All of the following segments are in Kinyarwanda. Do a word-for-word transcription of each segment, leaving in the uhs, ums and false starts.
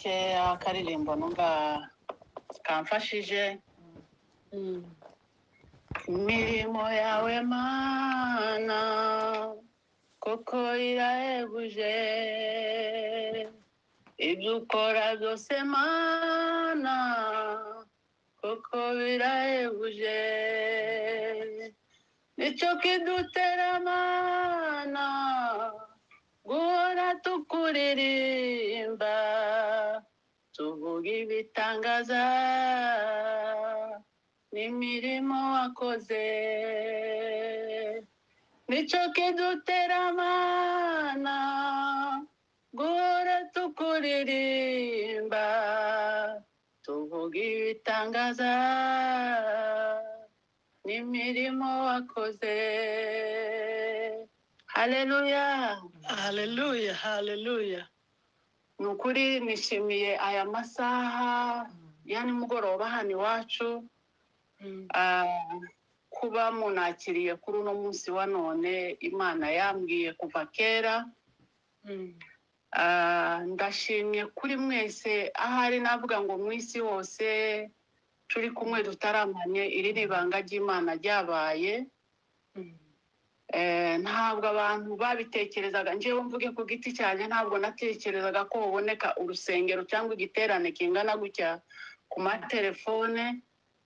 gakeya karirimbo numva kamfashije. Imirimo yawe Mana koko irahebuje, ibyo ukora byose Mana koko birahebuje, nicyo kidutera Mana guhora tukuririmba, tuvuga ibitangaza n'imirimo wakoze, nicyo kidutera Mana guhora tukuririmba, tuvuga ibitangaza n'imirimo wakoze. Haleluya, Hallelujah, hallelujah. ni ukuri nishimiye aya masaha ya nimugoroba hano iwacu, Mm. ah, kuba munakiriye kuri uno munsi wa none Imana yambwiye kuva kera. Mm. Ah, ndashimye kuri mwese, ahari navuga ngo mu isi hose turi kumwe dutaramanye, iri ni ibanga ry'Imana ryabaye. Mm. Eh, ntabwo abantu babitekerezaga, njyewe mvuge ku giti cyanjye ntabwo natekerezaga ko haboneka urusengero cyangwa igiterane kingana gutya ku matelefone.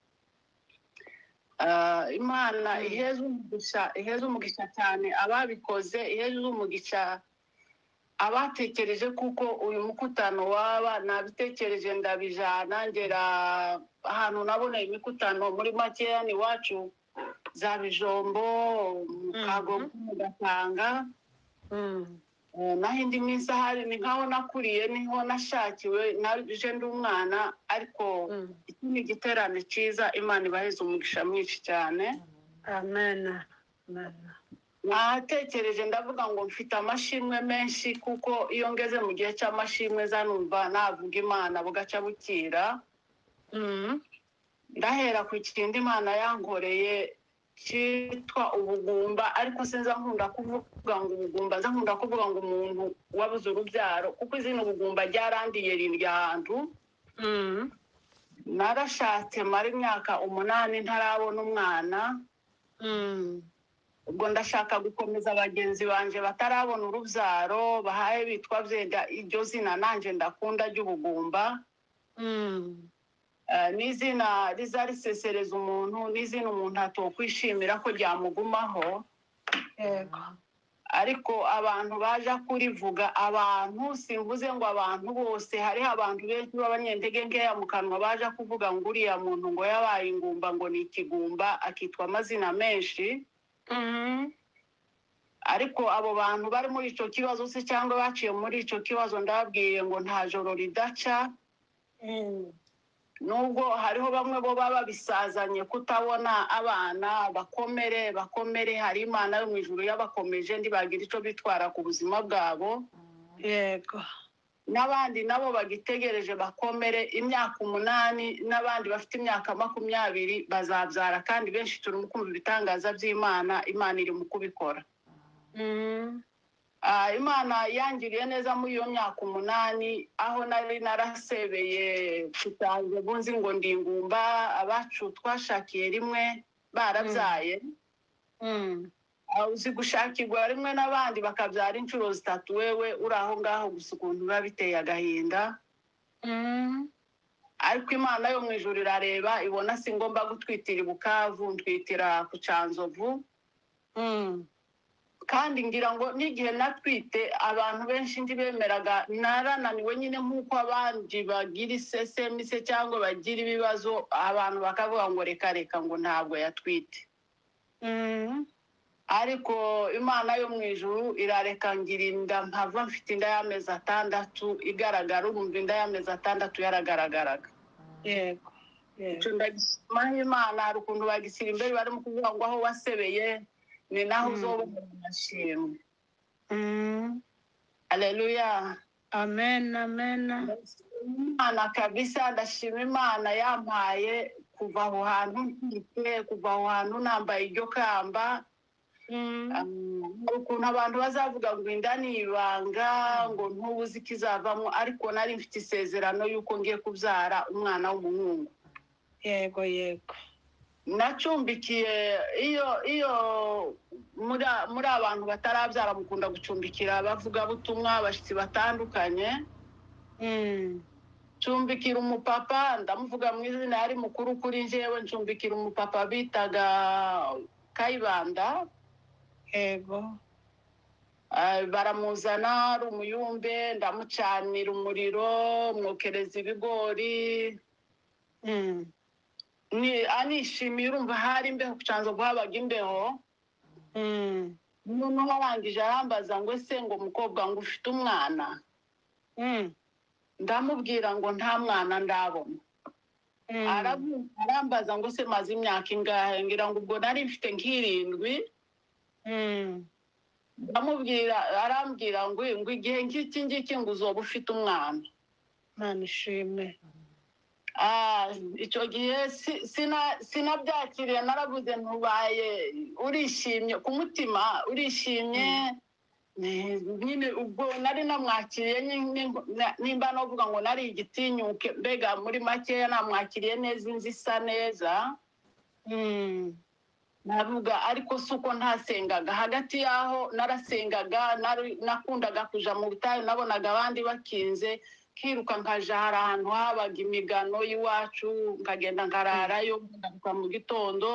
Ah, Imana Mm. iheze umugisha, iheze umugisha cyane ababikoze, iheze umugisha abatekereje kuko uyu mukutano waba, nabitekereje ndabijana ngera ahantu naboneye imikutano muri makeya ni wacu za Bijombo, Kagogo, Gatanga. Mm. Eh, naho indi minsi ahari ni nkaho nakuriye, niho nashakiwe, naje ndi umwana, ariko Mm. iki ni igiterane cyiza. Imana ibaheze umugisha mwinshi cyane. Amen. Amen. Natekereje ndavuga ngo mfite amashimwe menshi, kuko iyo ngeze mu gihe cy'amashimwe zanumva navuga Imana bugaca bukira. Mm. Ndahera ku kindi Imana yankoreye cyitwa ubugumba, ariko sinza nkunda kuvuga ngo ubugumba, nza nkunda kuvuga ngo umuntu wabuze urubyaro, kuko izina ubugumba ryarandiye rindya ahantu. Mm. Narashatse mara imyaka umunani ntarabona umwana. Mm. Ubwo ndashaka gukomeza bagenzi banje batarabona urubyaro, bahaye bitwa byenda iryo zina nanje ndakunda ry'ubugumba. Mm. Uh, n'izina riza risesereza umuntu, n'izina umuntu atokwishimira ko ryamugumaho. Yego. Ariko abantu baja kurivuga, abantu simvuze ngo abantu bose, hariho abantu benshi b'abanyendege nkeya mu kanwa baja kuvuga ngo uriya muntu ngo yabaye ingumba, ngo ni ikigumba, akitwa amazina menshi. Mm. Ariko abo bantu bari muri ico kibazo se cyangwa baciye muri ico kibazo, ndababwiye ngo nta joro ridaca. Mm. Nubwo hariho bamwe bo baba bisazanye kutabona abana, bakomere bakomere, hari Imana yo mu ijuru yabakomeje ndibagira ico bitwara ku buzima bwabo. Yego. N'abandi nabo bagitegereje bakomere imyaka umunani, n'abandi bafite imyaka makumyabiri bazabyara, kandi benshi turi mu kumva ibitangaza by'Imana. Imana iri mu kubikora. Mm. Ah, Imana yangiriye neza muri iyo myaka umunani, aho nari narasebeye kutanze bunzi ngo ndingumba, abacu twashakiye rimwe barabyaye. Mm. Ah, uzi gushakirwa rimwe n'abandi bakabyara inshuro zitatu, wewe uri aho ngaho gusa ukuntu biba biteye agahinda. Mm. Ariko Imana yo mu ijuru irareba, ibona si ngomba gutwitira i Bukavu, ntwitira ku Canzovu. Mm. Kandi ngira ngo n'igihe natwite abantu benshi ndibemeraga narananiwe nyine, nk'uko abandi bagira isesemise cyangwa bagira ibibazo, abantu bakavuga ngo reka reka ngo ntabwo yatwite. Mm. Ariko Imana yo mu ijuru irareka ngira inda, mpava mfite inda y'amezi atandatu igaragara. Urumva inda y'amezi atandatu yaragaragaraga. Yego. Ico Yego. ndagishimaho Imana. Hari ukuntu bagisira imbere barimo kuvuga ngo aho wasebeye ni naho uzobona amashimwe. Mm. Haleluya. Amen. Amen. Imana kabisa, ndashima Imana yampaye kuva aho hantu ntwite, kuva aho hantu nambaye iryo kamba. Mm. hari ukuntu abantu bazavuga ngo inda ni ibanga ngo ntubuzi ikizavamo, ariko nari mfite isezerano y'uko ngiye kubyara umwana w'umuhungu. Yego, yego. Nacumbikiye iyo iyo muri muri abantu batarabyara mukunda gucumbikira bavuga butumwa abashyitsi batandukanye. Mm. Cumbikira umupapa, ndamuvuga mu izina, yari mukuru kuri njyewe. Ncumbikira umupapa bitaga Kayibanda. Yego. Ah, baramuzana ari umuyumbe, ndamucanira umuriro, mwokereza ibigori. Mm. Ni anishimiye, urumva hari imbeho, kucanza guhabaga imbeho. Mm. Noneho arangije arambaza ngo ese ngo umukobwa ngo ufite umwana? Mm. Ndamubwira ngo nta mwana ndabona. Mm. Arabu- arambaza ngo se maze imyaka ingahe? Ngira ngo ubwo nari mfite nk'irindwi. Mm. Ndamubwira, arambwira ngo ngo igihe ngiki ngiki ngo uzoba ufite umwana. Mana ishimwe. Ah, icyo gihe si- sina sinabyakiriye, naravuze ntubaye urishimye ku mutima, urishimye. Ne- nyine ubwo nari namwakiriye nyine, na- nimba novuga ngo nari igitinyuke, mbega muri makeya namwakiriye neza, inzu isa neza. Mm. Navuga ariko si uko ntasengaga. Hagati y'aho narasengaga, nari- nakundaga kuja mu butayu, nabonaga abandi bakinze, kiruka nkaja hari ahantu habaga imigano y'iwacu, nkagenda nkararayo, nkagaruka mu gitondo.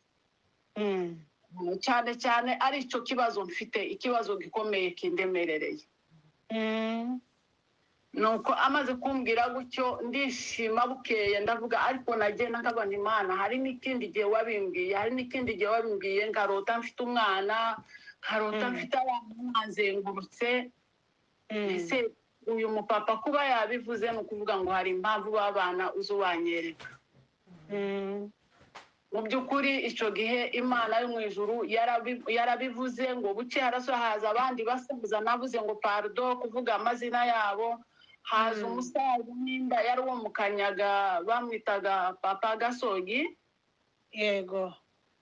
Mm. Cyane cyane ari icyo kibazo mfite, ikibazo gikomeye kindemerereye. Mm. Nuko amaze kumbwira gutyo ndishima bukeye, ndavuga ariko nagenda nkabona Imana, hari n'ikindi gihe wabimbwiye, hari n'ikindi gihe wabimbwiye, nkarota mfite umwana, nkarota Mm. mfite abana banzengurutse. Mm. Ese uyu mupapa kuba yabivuze ni ukuvuga ngo hari impamvu b'abana uzi wanyereka. Mm. Mu by'ukuri icyo gihe Imana yo mu ijuru yarabi- yarabivuze ngo buke haraso haza abandi basabuza, navuze ngo pardo kuvuga amazina yabo. Haza Mm. umusaza nimba yari uwo mu Kanyaga, bamwitaga Papa Gasogi. Yego.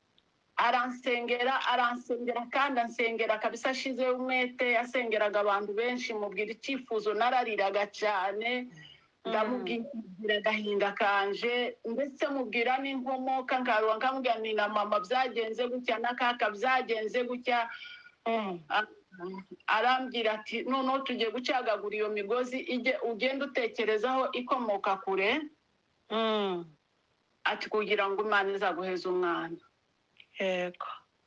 Aransengera aransengera kandi ansengera kabisa ashizeho umwete. Yasengeraga abantu benshi, mubwira icyifuzo, narariraga cyane. Ndamubwira agahinda kanje, ndetse mubwira n'inkomoka, nkaruha nkamubwira ni na mama byagenze gutya, na kaka byagenze gutya. Mm. Arambwira ati noneho tugiye gucagagura iyo migozi, ijye ugenda utekerezaho ikomoka kure. Mm. Ati kugira ngo Imana izaguheza umwana. Yego.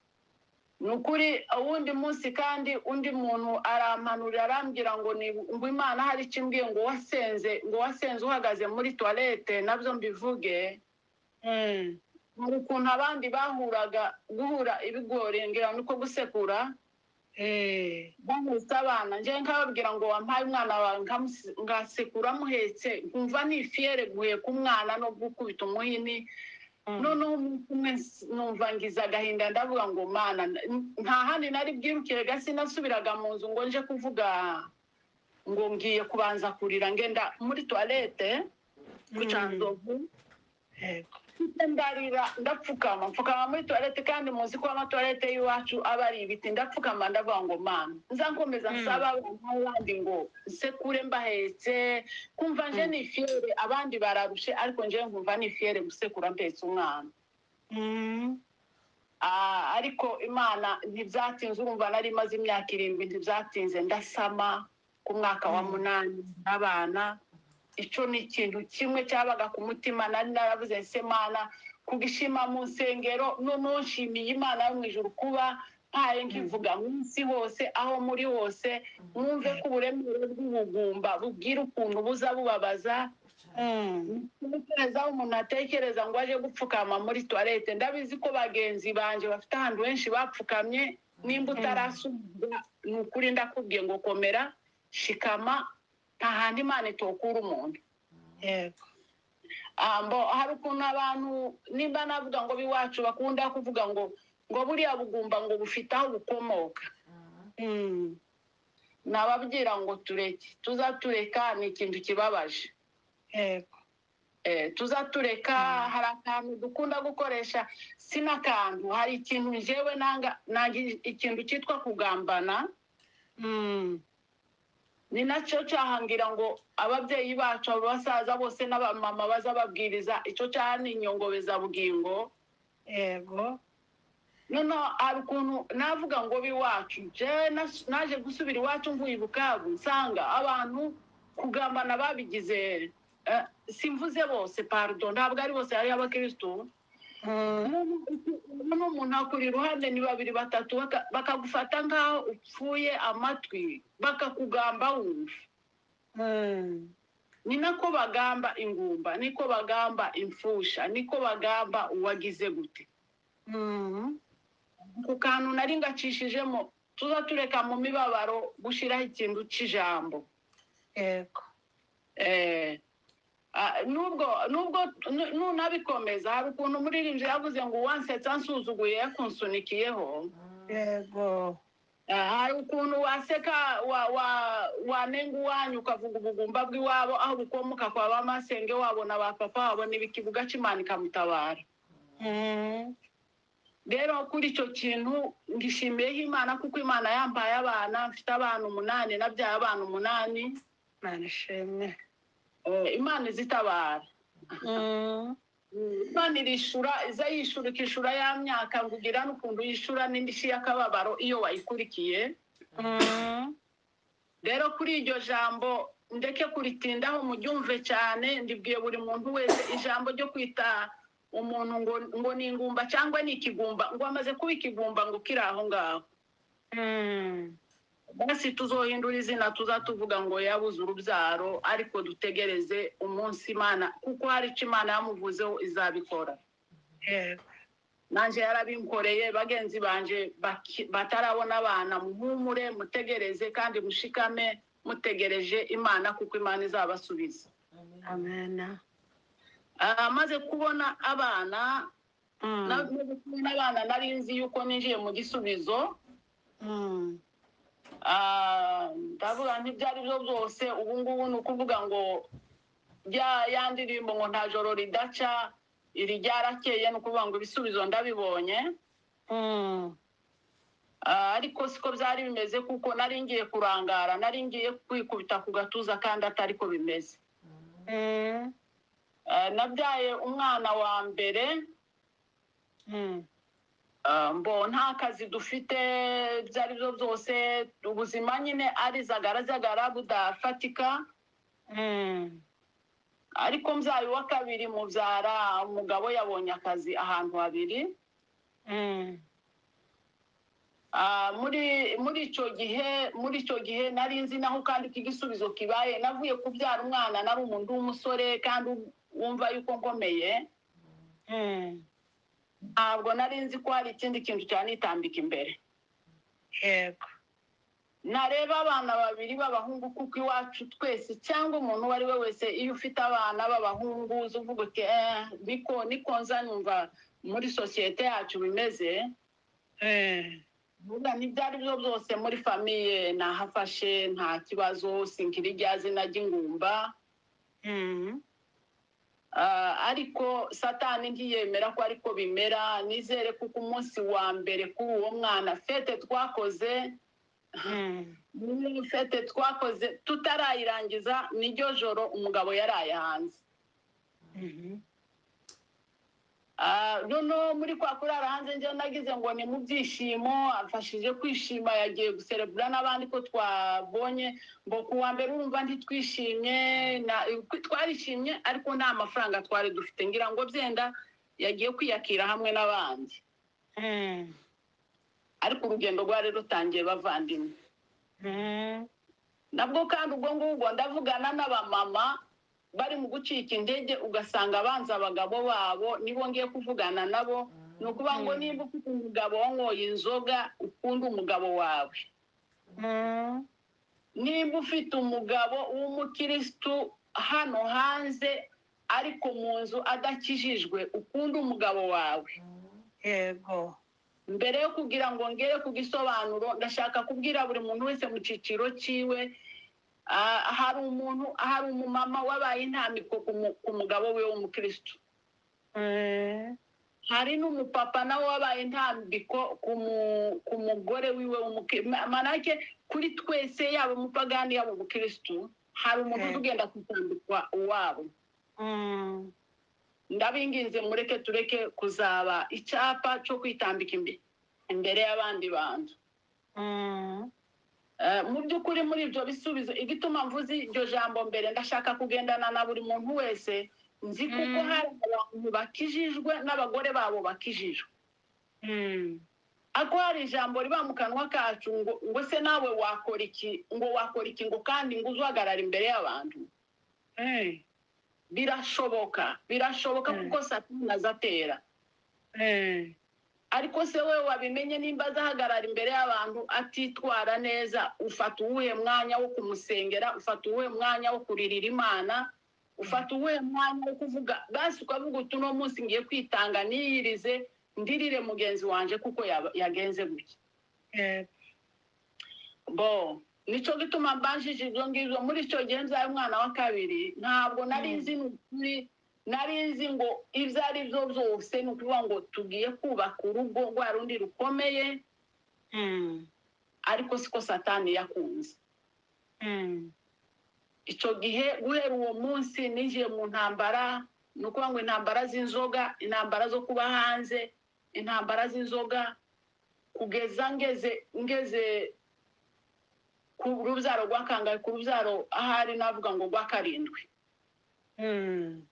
Ni ukuri uwundi munsi kandi undi muntu arampanurira, arambwira ngo ni ngo Imana hari icyo imbwiye, ngo wasenze ngo wasenze uhagaze muri toilette, nabyo mbivuge. Mm. Hari ukuntu abandi bahuraga guhura ibigori, ngira nuko gusekura, Eh. bahutse abana, nje nkababwira ngo wampaye umwana wawe nkamusi- ngasekura muhetse, nkumva ni fiere guheka umwana no gukubita umuhini. Mm. Noneho umunsi umwe s- numva ngize agahinda, ndavuga ngo Mana, n- nta handi nari bwirukire gasi, nasubiraga mu nzu ngo nje kuvuga ngo ngiye kubanza kurira, ngenda muri toilette ku Mm. Canzovu. Yego. Ndarira, ndapfukama mfukama muri toilette, kandi muzi ko amatoilette y'iwacu aba ari ibiti. Ndapfukama ndavuga ngo Mana, nza nkomeza Mm. nsaba abandi ngo nsekure mbahetse, kumva nje Mm. ni fiere, abandi bararushe ariko nje nkumva ni fiere gusekura mpetse umwana. Mm. Ah, ariko Imana ntibyatinze, urumva nari maze imyaka irindwi, ntibyatinze ndasama ku mwaka wa Mm. munani n'abana. Icyo ni ikintu kimwe cyabaga ku mutima, nari naravuze nse Mana, kugishima mu nsengero, noneho nshimiye Imana yo mu ijuru kuba mpaye nkivuga mu isi hose, aho muri hose, mwumve ko uburemere bw'ubugumba bubwira ukuntu buza bubabaza. Mm. Ntekereza aho umuntu atekereza ngo aje gupfukama muri toilette. Ndabizi ko bagenzi banje bafite ahantu henshi bapfukamye. Nimba utarasubira, ni ukuri ndakubwiye ngo komera, shikama, nta handi Imana itokura umuntu. Yego. Ah, mbo hari ukuntu abantu nimba navuga ngo biwacu bakunda kuvuga ngo ngo buriya bugumba ngo bufite aho bukomoka. Mm. Nababwira ngo tureke, tuza tureka, ni ikintu kibabaje. Yego. eh, tuzatureka hari akantu dukunda gukoresha sinakantu hari ikintu jewe nanga nanga ikintu cyitwa kugambana Mm. ni nacyo cyahangira ngo ababyeyi bacu abasaza bose n'abamama baza babwiriza icyo cyane inyongobeza bugingo Yego. nono hari ukuntu navuga ngo biwacu je nas- naje gusubira iwacu mvuye i Bukavu nsanga abantu kugambana babigize eh, simvuze bose pardon ntabwo ari bose hari abakristo Mm. n'umuntu akuri iruhande ni babiri batatu baka- bakagufata nk'aho upfuye amatwi bakakugamba wumva Mm. ni nako bagamba ingumba niko bagamba imfusha niko bagamba uwagize gute Mm. ku kantu nari ngacishijemo tuza tureka mu mibabaro gushiraho ikintu c'ijambo Yego. eh ah, nubwo nubwo nu- nunabikomeza hari ukuntu umuririmbyi yavuze ngo uwansetsa ansuzuguye yakunsunikiyeho Yego. Ah, hari ukuntu waseka wa wa wanenga uwanyu ukavuga ubugumba bw'iwabo aho bukomoka kwa ba masenge wabo na ba papa wabo n'ibikivuga c'Imana ikamutabara Mm. rero kuri icyo kintu ngishimiyeho Imana kuko Imana yampaye abana mfite abana umunani nabyaye abana umunani Imana ishimwe. eh, Imana izitabara Mm. Imana irishura iza yishura ikishura ya myaka ngo ugira n'ukuntu yishura n'indishyi y'akababaro iyo wayikurikiye Mm. rero kuri iryo jambo ndeke kuritindaho muryumve cyane ndibwiye buri muntu wese ijambo ryo kwita umuntu ngo ngo ni ingumba cyangwa ni ikigumba ngo amaze kuba ikigumba ngo kiri aho ngaho Mm. basi tuzohindura izina tuzatuvuga ngo yabuze urubyaro ariko dutegereze umunsi Imana kuko hari icyo Imana yamuvuzeho izabikora Yego. nanje yarabinkoreye bagenzi banje baki- batarabona abana muhumure mutegereze kandi mushikame mutegereje Imana kuko Imana izabasubiza Amen. Ah, maze kubona abana Mm. maze kubona abana nari nzi yuko ninjiye mu gisubizo Mm. Ah, ndavuga ntibyo ari byo byose ubu ngubu ni ukuvuga ngo ya ya ndirimbo ngo nta joro ridaca iri ryarakeye ni ukuvuga ngo ibisubizo ndabibonye Mm. Ah, ariko siko byari bimeze kuko nari ngiye kurangara nari ngiye kwikubita ku gatuza kandi atari ko bimeze Mm. Ah, nabyaye umwana wa mbere Mm. Ah, mbo nta kazi dufite ibyo ari byo byose ubuzima nyine ari zagara zagara budafatika Mm. ariko mzayi wa kabiri mubyara umugabo yabonye akazi ahantu habiri Mm. Ah, muri muri icyo gihe muri icyo gihe nari nzi naho kandi ko igisubizo kibaye navuye kubyara umwana nari umuntu w'umusore kandi wumva yuko nkomeye Mm. ntabwo nari nzi ko hari ikindi kintu cyanitambika imbere Yego. nareba abana babiri b'abahungu kuko iwacu twese cyangwa umuntu uwo ari we wese iyo ufite abana b'abahungu uza uvuga uti eh niko niko nza numva muri sosiyete yacu bimeze Eh. vuga n'ibyo ari byo byose muri famiye nahafashe nta kibazo sinkiri rya zina ry'ingumba Mm. Ah, ariko satani ntiyemera ko ariko bimera nizere kuko umunsi wa mbere kuri uwo mwana fete twakoze Mm. ni fete twakoze tutarayirangiza niryo joro umugabo yaraye hanze Mhm. Ah, nono muri kwa kurara hanze njye nagize ngo ni mu byishimo afashije kwishima yagiye guserebura n'abandi ko twabonye ngo ku wa mbere urumva ntitwishimye na- twarishimye ariko nta mafaranga twari dufite ngira ngo byenda yagiye kwiyakira hamwe n'abandi Mm. ariko urugendo rwari rutangiye bavandimwe Mm. nabwo kandi ubwo ngubwo ndavugana n'abamama bari mu gucika intege ugasanga abanza abagabo babo nibo ngiye kuvugana nabo ni ukuvuga ngo nimba ufite umugabo wanyoye inzoga ukunda umugabo wawe Mm. nimba ufite umugabo w'umukirisitu hano hanze ariko mu nzu adakijijwe ukunda umugabo wawe Yego. mbere yo kugira ngo ngere ku gisobanuro ndashaka kubwira buri muntu wese mu cyiciro cyiwe Ah, hari umuntu hari umumama wabaye intambiko ku mu- ku mugabo we w'umukristo. Eh. Hari n'umupapa nawe wabaye intambiko ku mu- ku mugore wiwe w'umukristo. Manake kuri twese yaba umupagani yaba umukristo hari umuntu Eh. ugenda kutambikwa uwabo. Mm. Ndabinginze mureke tureke kuzaba icyapa cyo kwitambika imbe- imbere y'abandi bantu. Mm. Eh, mu by'ukuri muri ibyo bisubizo igituma mvuze iryo jambo mbere ndashaka kugendana na buri muntu wese nzi kuko Mm. hari abantu bakijijwe n'abagore babo bakijijwe. Mm. Ako hari ijambo riba mu kanwa kacu ngo ngo se nawe wakora iki ngo wakora iki ngo kandi ngo uzahagarara imbere y'abantu. Eh. Birashoboka birashoboka Mm. kuko Satani azatera. Eh. Ariko se wewe wabimenye nimba azahagarara imbere y'abantu atitwara neza, ufata uwuhe mwanya wo kumusengera, ufata uwuhe mwanya wo kuririra Imana, ufata uwuhe mwanya wo kuvuga basi ukavuga uti uno munsi ngiye kwitanga niyirize ndirire mugenzi wanje kuko yaba- yagenze gutya. Eh. Bo nico gituma mbanjije ibyo ngibyo muri icyo gihe nzaye umwana wa kabiri ntabwo nari Mm. nzi n'ukuri nari nzi ngo ibyo ari byo byose ni ukuvuga ngo tugiye kubaka urugo rwa rundi rukomeye, Mm. ariko siko Satani yakunze. Mm. Icyo gihe guhera uwo munsi ninjiye mu ntambara, ni ukuvuga ngo intambara z'inzoga, intambara zo kuba hanze, intambara z'inzoga, kugeza ngeze ngeze ku rubyaro rwa kangahe, ku rubyaro ahari navuga ngo rwa karindwi. Mm.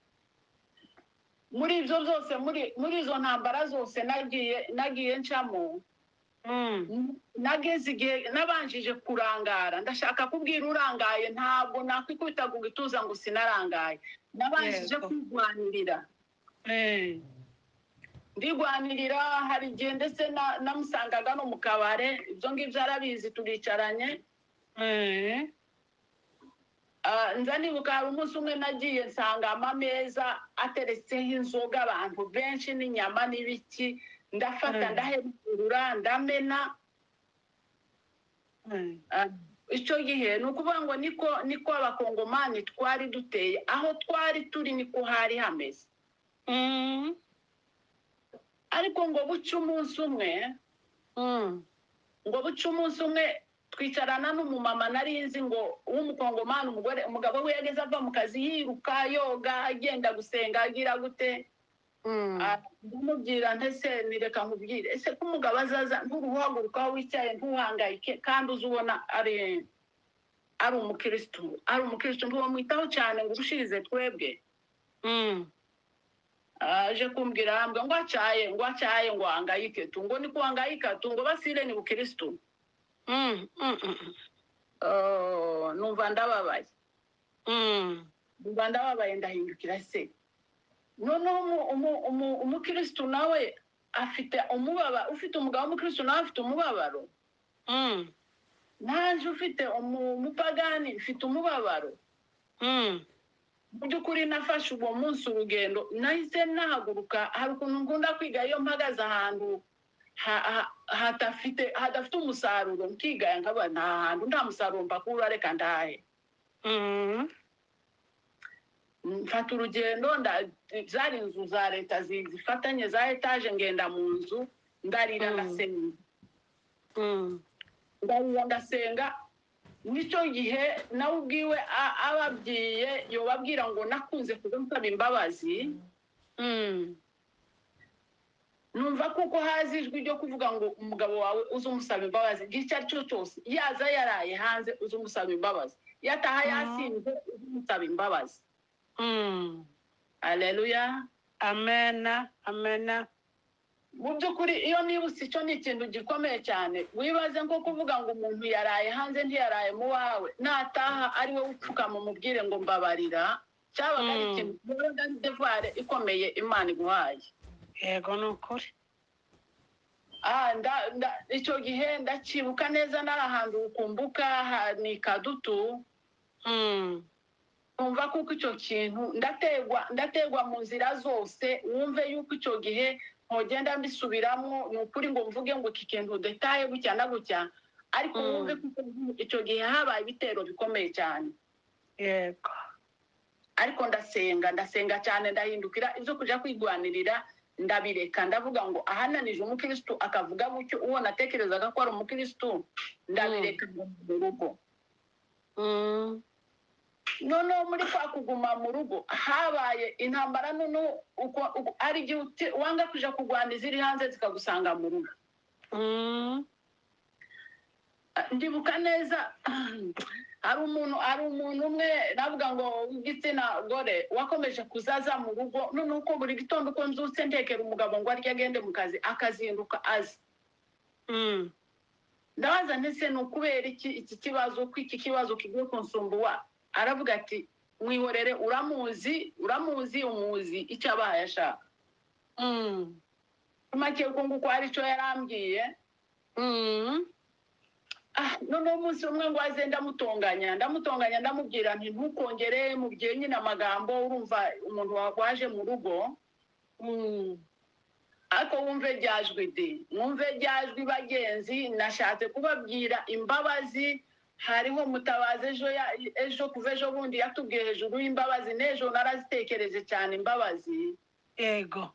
Muri ibyo byose muri muri izo ntambara zose nagiye nagiye ncamo, Mm. nageze igihe nabanjije kurangara. Ndashaka kubwira urangaye ntabwo nakwikubita ku gituza ngo sinarangaye, nabanjije Yego. kwirwanirira Eh. ndirwanirira. Hari igihe ndetse na- namusangaga no mu kabare, ibyo ngibyo arabizi, turicaranye. Eh. Ah, nza nibuka hari umunsi umwe nagiye nsanga amameza ateretseho inzoga, abantu benshi n'inyama n'ibiki, ndafata Mm. ndaherura ndamena. Mm. Ah, icyo gihe ni ukuvuga ngo niko niko abakongomani twari duteye, aho twari turi niko hari hameze. Mm. Ariko ngo buce umunsi umwe Mm. ngo buce umunsi umwe twicarana n'umumama nari nzi ngo w'umukongomani, umugore umugabo we yageze ava mu kazi yiruka yoga agenda gusenga agira gute. Mm. Ah, ndamubwira ntese nireka nkubwire, ese ko umugabo azaza nturuhaguruka aho wicaye ntuhangayike kandi uzi ubona ari ari umukristo ari umukristo ntiwamwitaho cyane ngo urushirize twebwe. Mm. Aje kumbwira arambwira ngo acaye ngo acaye ngo hangayike tu, ngo niko hangayika tu, ngo basire ni bukristo. Mm. Mm. Mm. Oh, numva ndababaye Mm. numva ndababaye ndahindukira se noneho umu- umu- umu- umukristo nawe afite umubabaro, ufite umugabo w'umukristo nawe afite umubabaro, Mm. naje ufite umu- umupagani ufite umubabaro. Mm. Mu by'ukuri nafashe uwo munsi urugendo, nahise nahaguruka. Hari ukuntu ngunda kwiga iyo mpagaze ahantu ha- ha- hadafite hadafite umusaruro, nkigaya nkaba nta hantu nta musaruro mbakura, reka ndahe. Mm. Mfata urugendo nda- zari inzu za leta zi- zifatanye za etaje, ngenda mu nzu ndarira Mm. ndasenga Mm. ndarira ndasenga. Nicyo gihe nawe ubwiwe a- ababwiye yobabwira ngo nakunze kuza nsaba imbabazi. Mm. Numva kuko hazi ijwi ryo kuvuga ngo umugabo wawe uze umusaba imbabazi igihe icyo ari cyo cyose, yaza yaraye hanze uze umusaba imbabazi, yataha Mm. yasinze uze umusaba imbabazi. Mm. Haleluya. Amena. Amena. Mu by'ukuri iyo nibutse icyo ni ikintu gikomeye cyane. Wibaze nko kuvuga ngo umuntu yaraye hanze ntiyaraye mu wawe, nataha ari we upfukama umubwire ngo mbabarira, cyabaga ari Mm. ikintu cyabaga ari devoir ikomeye Imana iguhaye. Yego ni ukuri. Ah, nda, nda, icyo gihe ndakibuka neza, nari ahantu ukumbuka ha- ni Kadutu. Mm. Numva kuko icyo kintu ndategwa ndategwa mu nzira zose, wumve yuko icyo gihe nkogenda mbisubiramo, ni ukuri ngo mvuge ngo iki kintu detaye gutya na gutya, ariko Mm. wumve ko icyo gihe habaye ibitero bikomeye cyane. yego Ariko ndasenga ndasenga cyane ndahindukira ibyo kujya kwigwanirira ndabireka ndavuga ngo ahananije umukristo akavuga gutyo uwo natekerezaga ko ari umukristo ndabireka ngo mu rugo. Mm. Noneho muri kwa kuguma mu rugo habaye intambara, noneho uko- uko- ari igihe uti- wanga kuja kurwana iziri hanze zikagusanga mu rugo. Mm. Ndibuka neza hari umuntu hari umuntu umwe navuga ngo w'igitsina gore wakomeje kuzaza mu rugo, noneho uko buri gitondo uko nzutse ntekera umugabo ngo arye agende mu kazi akazinduka azi. Mm. Ndabaza ndetse ni ukubera iki iki kibazo ko iki kibazo kigiye kunsumbuwa. Aravuga ati mwihorere, uramuzi uramuzi umuzi icyo abaye ashaka. Mm. Make uko nguko ari cyo yarambwiye. Mm. Ah, noneho umunsi umwe ngo aze ndamutonganya ndamutonganya ndamubwira nti ntukongere mubwiye nyine amagambo, urumva umuntu waje mu rugo. Mm. Ariko wumve ryajwi de mwumve ryajwi bagenzi, nashatse kubabwira imbabazi. Hariho Mutabazi ejo ya- ejo kuva ejo bundi yatubwiye hejuru y'imbabazi, n'ejo narazitekereje cyane imbabazi. yego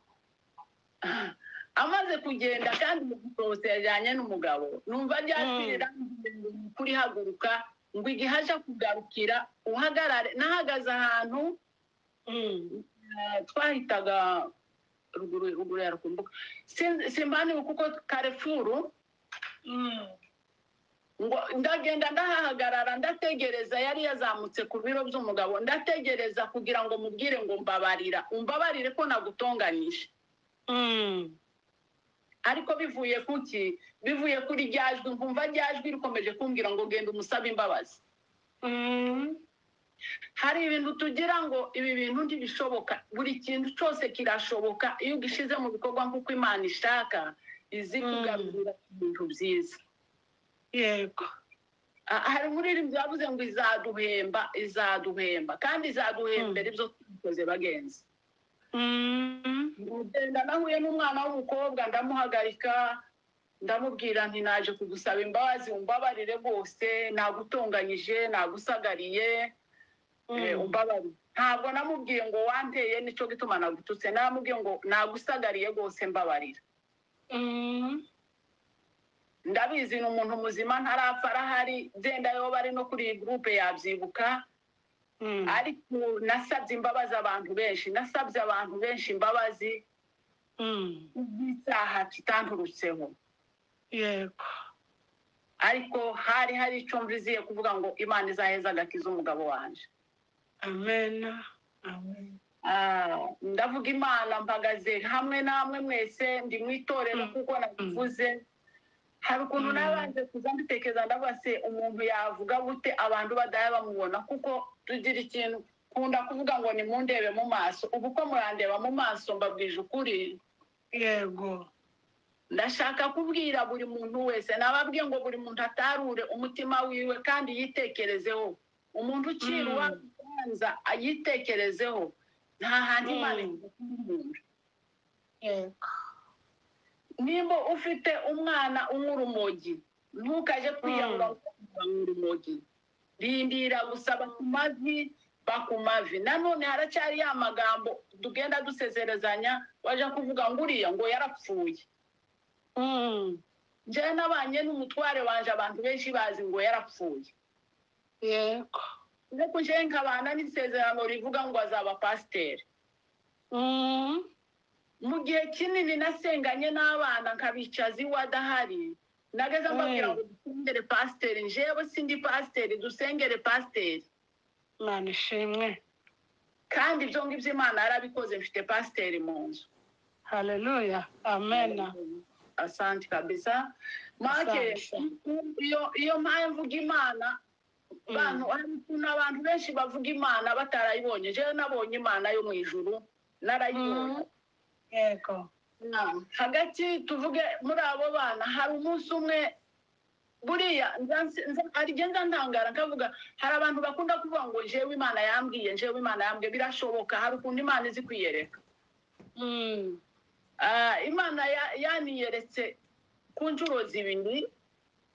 Amaze kugenda kandi mu gusohotse yajyanye n'umugabo, numva ryatwirira kuri haguruka ngo igihe aja kugarukira uhagarare. Nahagaze ahantu Mm. eh, twahitaga ruguru ruguru ya Rukumbuka, Sin- simbaniwe kuko Carrefour. Mm. Ngo ndagenda ndahahagarara ndategereza, yari yazamutse ku biro by'umugabo, ndategereza kugira ngo mubwire ngo mbabarira umbabarire ko nagutonganyije. Mm. Ariko bivuye kuki? Bivuye kuri ryajwi, nkumva ryajwi rikomeje kumbwira ngo genda umusabe imbabazi. Mm. Hari ibintu tugira ngo ibi bintu ntibishoboka. Buri kintu cyose kirashoboka iyo ugishize mu bikorwa nk'uko Imana ishaka, izi kugarurira ibintu byiza. yego Ah, hari umuririmbyi yavuze ngo izaduhemba izaduhemba kandi izaduhembera ibyo twikoze bagenzi. Mm. Ngenda nahuye n'umwana w'umukobwa ndamuhagarika ndamubwira nti naje kugusaba imbabazi umbabarire rwose, nagutonganyije nagusagariye, eh, Mm. umbabarire. Ntabwo namubwiye ngo wanteye nicyo gituma nagututse, namubwiye ngo nagusagariye rwose mbabarira. Mm. Ndabizi ni umuntu muzima ntarapfa arahari, genda yoba ari no kuri iyi groupe yabyibuka. Mm. Ariko nasabye imbabazi abantu benshi, nasabye abantu benshi imbabazi Mm. z'icyaha kitanturutseho. yego Ariko hari hari icyo mviziye kuvuga ngo Imana izaheza agakiza umugabo wanje. amen amen Ah, ndavuga Imana mpagaze hamwe namwe mwese ndi mu itorero Mm. kuko nabivuze. Hari ukuntu Mm. nabanje kuza mbitekereza ndavuga se umuntu yavuga gute abantu badaya bamubona, kuko tugira ikintu kunda kuvuga ngo ni mundebe mu maso. Ubu ko murandeba mu maso mbabwije ukuri. yego Ndashaka kubwira buri muntu wese, nababwiye ngo buri muntu atarure umutima wiwe kandi yitekerezeho. Umuntu ucira Mm. uwabanza ayitekerezeho, nta handi Mm. Imana ikura umuntu. yego Nimba ufite umwana unywa urumogi, ntukaje kwiyahura ngo unywa urumogi. Rindira gusaba ku mavi baku mavi. Nanone haracyari ya magambo tugenda dusezerezanya, waje kuvuga ngo uriya ngo yarapfuye. Mm. Njyewe nabanye n'umutware wanje abantu benshi bazi ngo yarapfuye. yego Ariko njyewe nkabana n'isezerano rivuga ngo azaba pasiteri. Mm. Mu gihe kinini nasenganye n'abana nkabicaza iwe adahari, nageze mbabwira ngo dusengere pasiteri. Njyewe sindi pasiteri, dusengere pasiteri. Imana ishimwe Kandi ibyo ngibyo Imana yarabikoze, mfite pasiteri mu nzu. haleluya amen Asante kabisa. Make Asante. iyo iyo mpaye mvuga Imana, bantu hari ukuntu abantu benshi bavuga Imana batarayibonye. Jewe nabonye Imana yo mu ijuru narayibonye. yego Na, hagati tuvuge muri abo bana hari umunsi umwe buriya arigenda ntangara nkavuga hari abantu bakunda kuvuga ngo jewe Imana yambwiye jewe Imana yambwiye. Birashoboka, hari ukuntu Imana izi kwiyereka. Mm. Ah, Imana ya- yaniyeretse ku nshuro zibiri.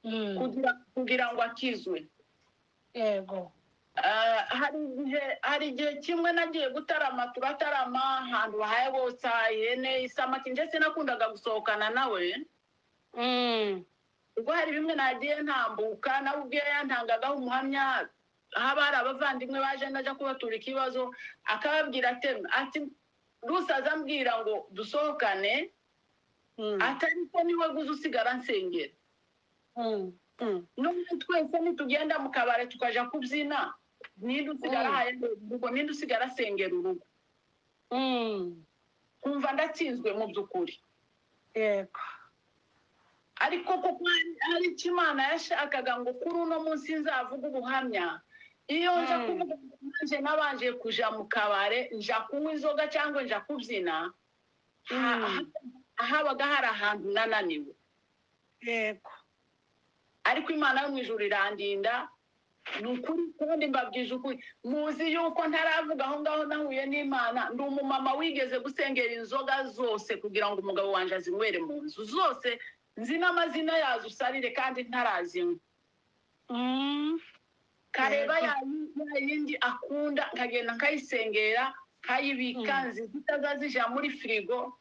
Mm. kugira kugira ngo akizwe. Yego. Ah, hari igihe hari igihe kimwe nagiye gutarama turatarama ahantu bahaye botsa ihene isamaki nje sinakundaga gusohokana nawe Mm. ubwo hari bimwe nagiye ntambuka nawe ubwe yantangagaho umuhamya haba hari abavandimwe baje ndaja kubatura ikibazo akababwira ati ati rusaza ambwira ngo dusohokane Mm. atari ko niwe guza usigara nsengera Mm. Mm. none twese nitugenda mu kabare tukaja kubyina ninde usigara Mm. haye urugo ninde usigara asengera urugo Mm. kumva ndatsinzwe mu by'ukuri Yego. ariko kuko hari- hari icyo Imana yashakaga ngo kuri uno munsi nzavuga ubuhamya iyo nja Mm. kuvuga ngo nanje nabanje kuja mu kabare nja kunywa inzoga cyangwa nja kubyina ha- Mm. ha- habaga hari ahantu nananiwe Yego. ariko Imana yo mu ijuru irandinda ni ukuri kandi mbabwije ukuri muzi yuko ntaravuga aho ngaho nahuye n'Imana ndi umumama wigeze gusengera inzoga zose kugira ngo umugabo wanje azinywere mu nzu zose nzi n'amazina yazo usarire kandi ntarazinywa Mm. kareba Yego. ya ya yindi akunda nkagenda nkayisengera nkayibika Mm. nzi zitazazija muri firigo.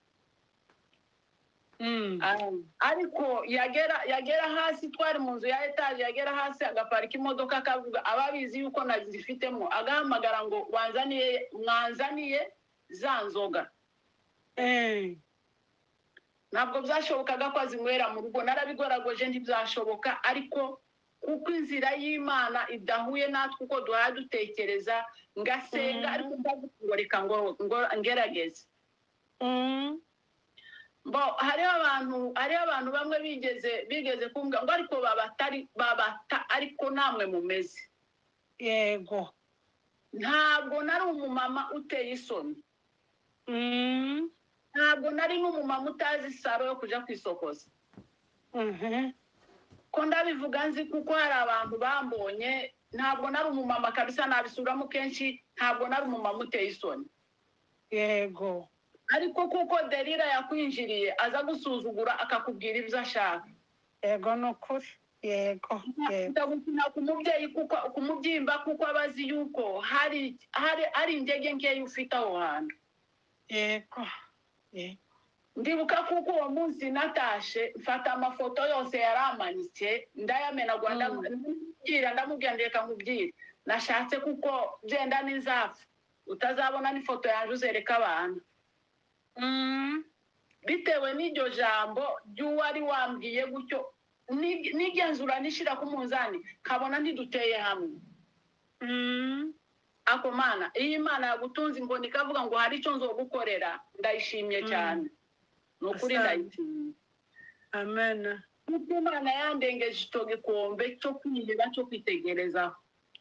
Mm. Um, ariko yagera yagera hasi twari mu nzu ya etaje yagera hasi agaparika imodoka akavuga ababizi yuko nazifitemo agahamagara ngo wanzaniye mwanzaniye za nzoga Eh. ntabwo byashobokaga ko azinywera mu rugo narabigoragoje ntibyashoboka ariko kuko inzira y'Imana idahuye natwe uko duhora dutekereza ngasenga Mm. ariko ndagoreka ngo ngo ngerageze Mm. Bo hariho abantu hariho abantu bamwe bigeze bigeze kumbwa ngo ariko babatari babata ariko namwe mumeze Yego. ntabwo nari umumama uteye isoni Mm. ntabwo nari n'umumama utazi isaro yo kuja kwisokoza Mhm. ko ndabivuga nzi kuko hari abantu bambonye ntabwo nari umumama kabisa nabisuramo kenshi ntabwo nari umumama uteye isoni Yego. ariko kuko Delila yakwinjiriye aza gusuzugura akakubwira ibyo ashaka Yego nukuri. Yego. Yego. ndagukina ku mubyeyi kuko ku mubyimba kuko abazi yuko hari hari ari indege nkeya ufite aho hantu Yego. Yego. ndibuka kuko uwo munsi natashe mfata amafoto yose yaramanitse ndayamenagura Mm. ndamubwira ndamubwira ndeka nkubwire nashatse kuko byenda n'inzapfu utazabona n'ifoto yanjye uzereka abantu Mm. bitewe n'iryo jambo ry'uwari wambwiye gutyo ni- nigenzura nishira ku munzani kabona ntiduteye hamwe Mm. ako mana iyo Imana yagutunze inkoni ikavuga ngo hari icyo nzogukorera ndayishimye Mm. cyane ni ukuri Asante. ndayishimye Amen. kuko Imana yandengeje icyo gikombe cyo kwiheba cyo kwitegerezaho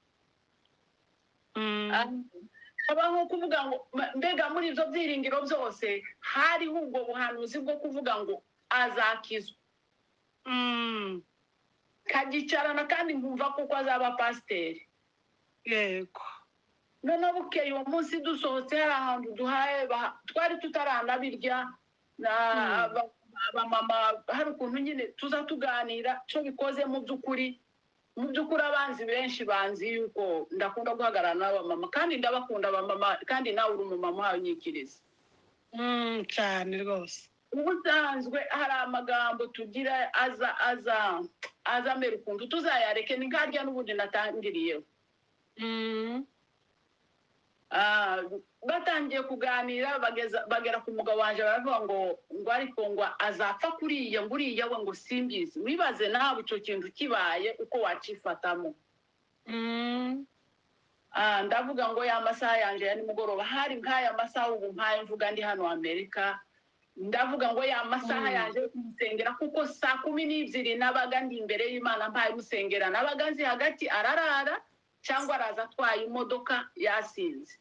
Mm. habaho kuvuga ngo m- mbega muri ibyo byiringiro byose hariho ubwo buhanuzi bwo kuvuga ngo azakizwa Mm. kagicarana kandi nkumva kuko azaba pasiteri Yego. noneho bukeye uwo munsi dusohotse hari ahantu duhaye ba- twari tutaranabirya na Mm. aba- abamama hari ukuntu nyine tuza tuganira cyo bikoze mu by'ukuri mu by'ukuri abanzi benshi banzi yuko ndakunda guhagarara n'abamama kandi ndabakunda abamama kandi nawe uri umumama uhawe inyikirizo Mm. Cyane rwose. ubusanzwe hari amagambo tugira aza aza aza amera ukuntu tuzayareke ni nkarya n'ubundi natangiriyeho Mm. Ah, batangiye kuganira bageza bagera ku mugabo wanje baravuga ngo ngo ariko ngo azapfa kuriya ngo uriya we ngo simbizi wibaze nawe icyo kintu kibaye uko wacifatamo Mm. Ah, ndavuga ngo ya masaha yanje ya nimugoroba hari nk'aya masaha ubu mpaye mvuga ndi hano Amerika ndavuga ngo ya masaha Mm. yanje yo kumusengera kuko saa kumi n'ebyiri nabaga ndi imbere y'Imana mpaye musengera nabaga nzi hagati ararara cyangwa araza atwaye imodoka yasinze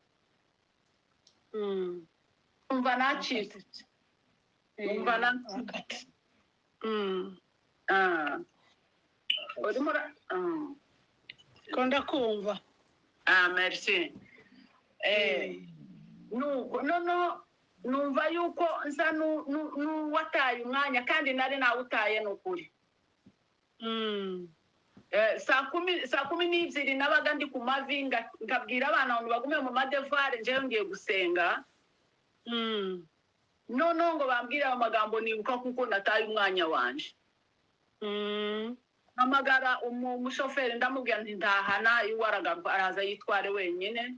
Mm. umva nacitse umva nacitse Mm. Ah. urimo ura- ah. Ko ndakumva. ah merci eh nuko nono numva yuko nsa nu- nu- n'uwataye umwanya kandi nari nawutaye n'ukuri Mm. Eh, saa kumi saa kumi n'ebyiri nabaga ndi ku mavi nga- ngabwira abana ngo bagume mu madevare njewe ngiye gusenga Mm. noneho ngo bambwire ayo magambo nibuka kuko nataye umwanya wanje Mm. mpamagara umu- umushoferi ndamubwira nti ndahana iwe aragaruka araza yitware wenyine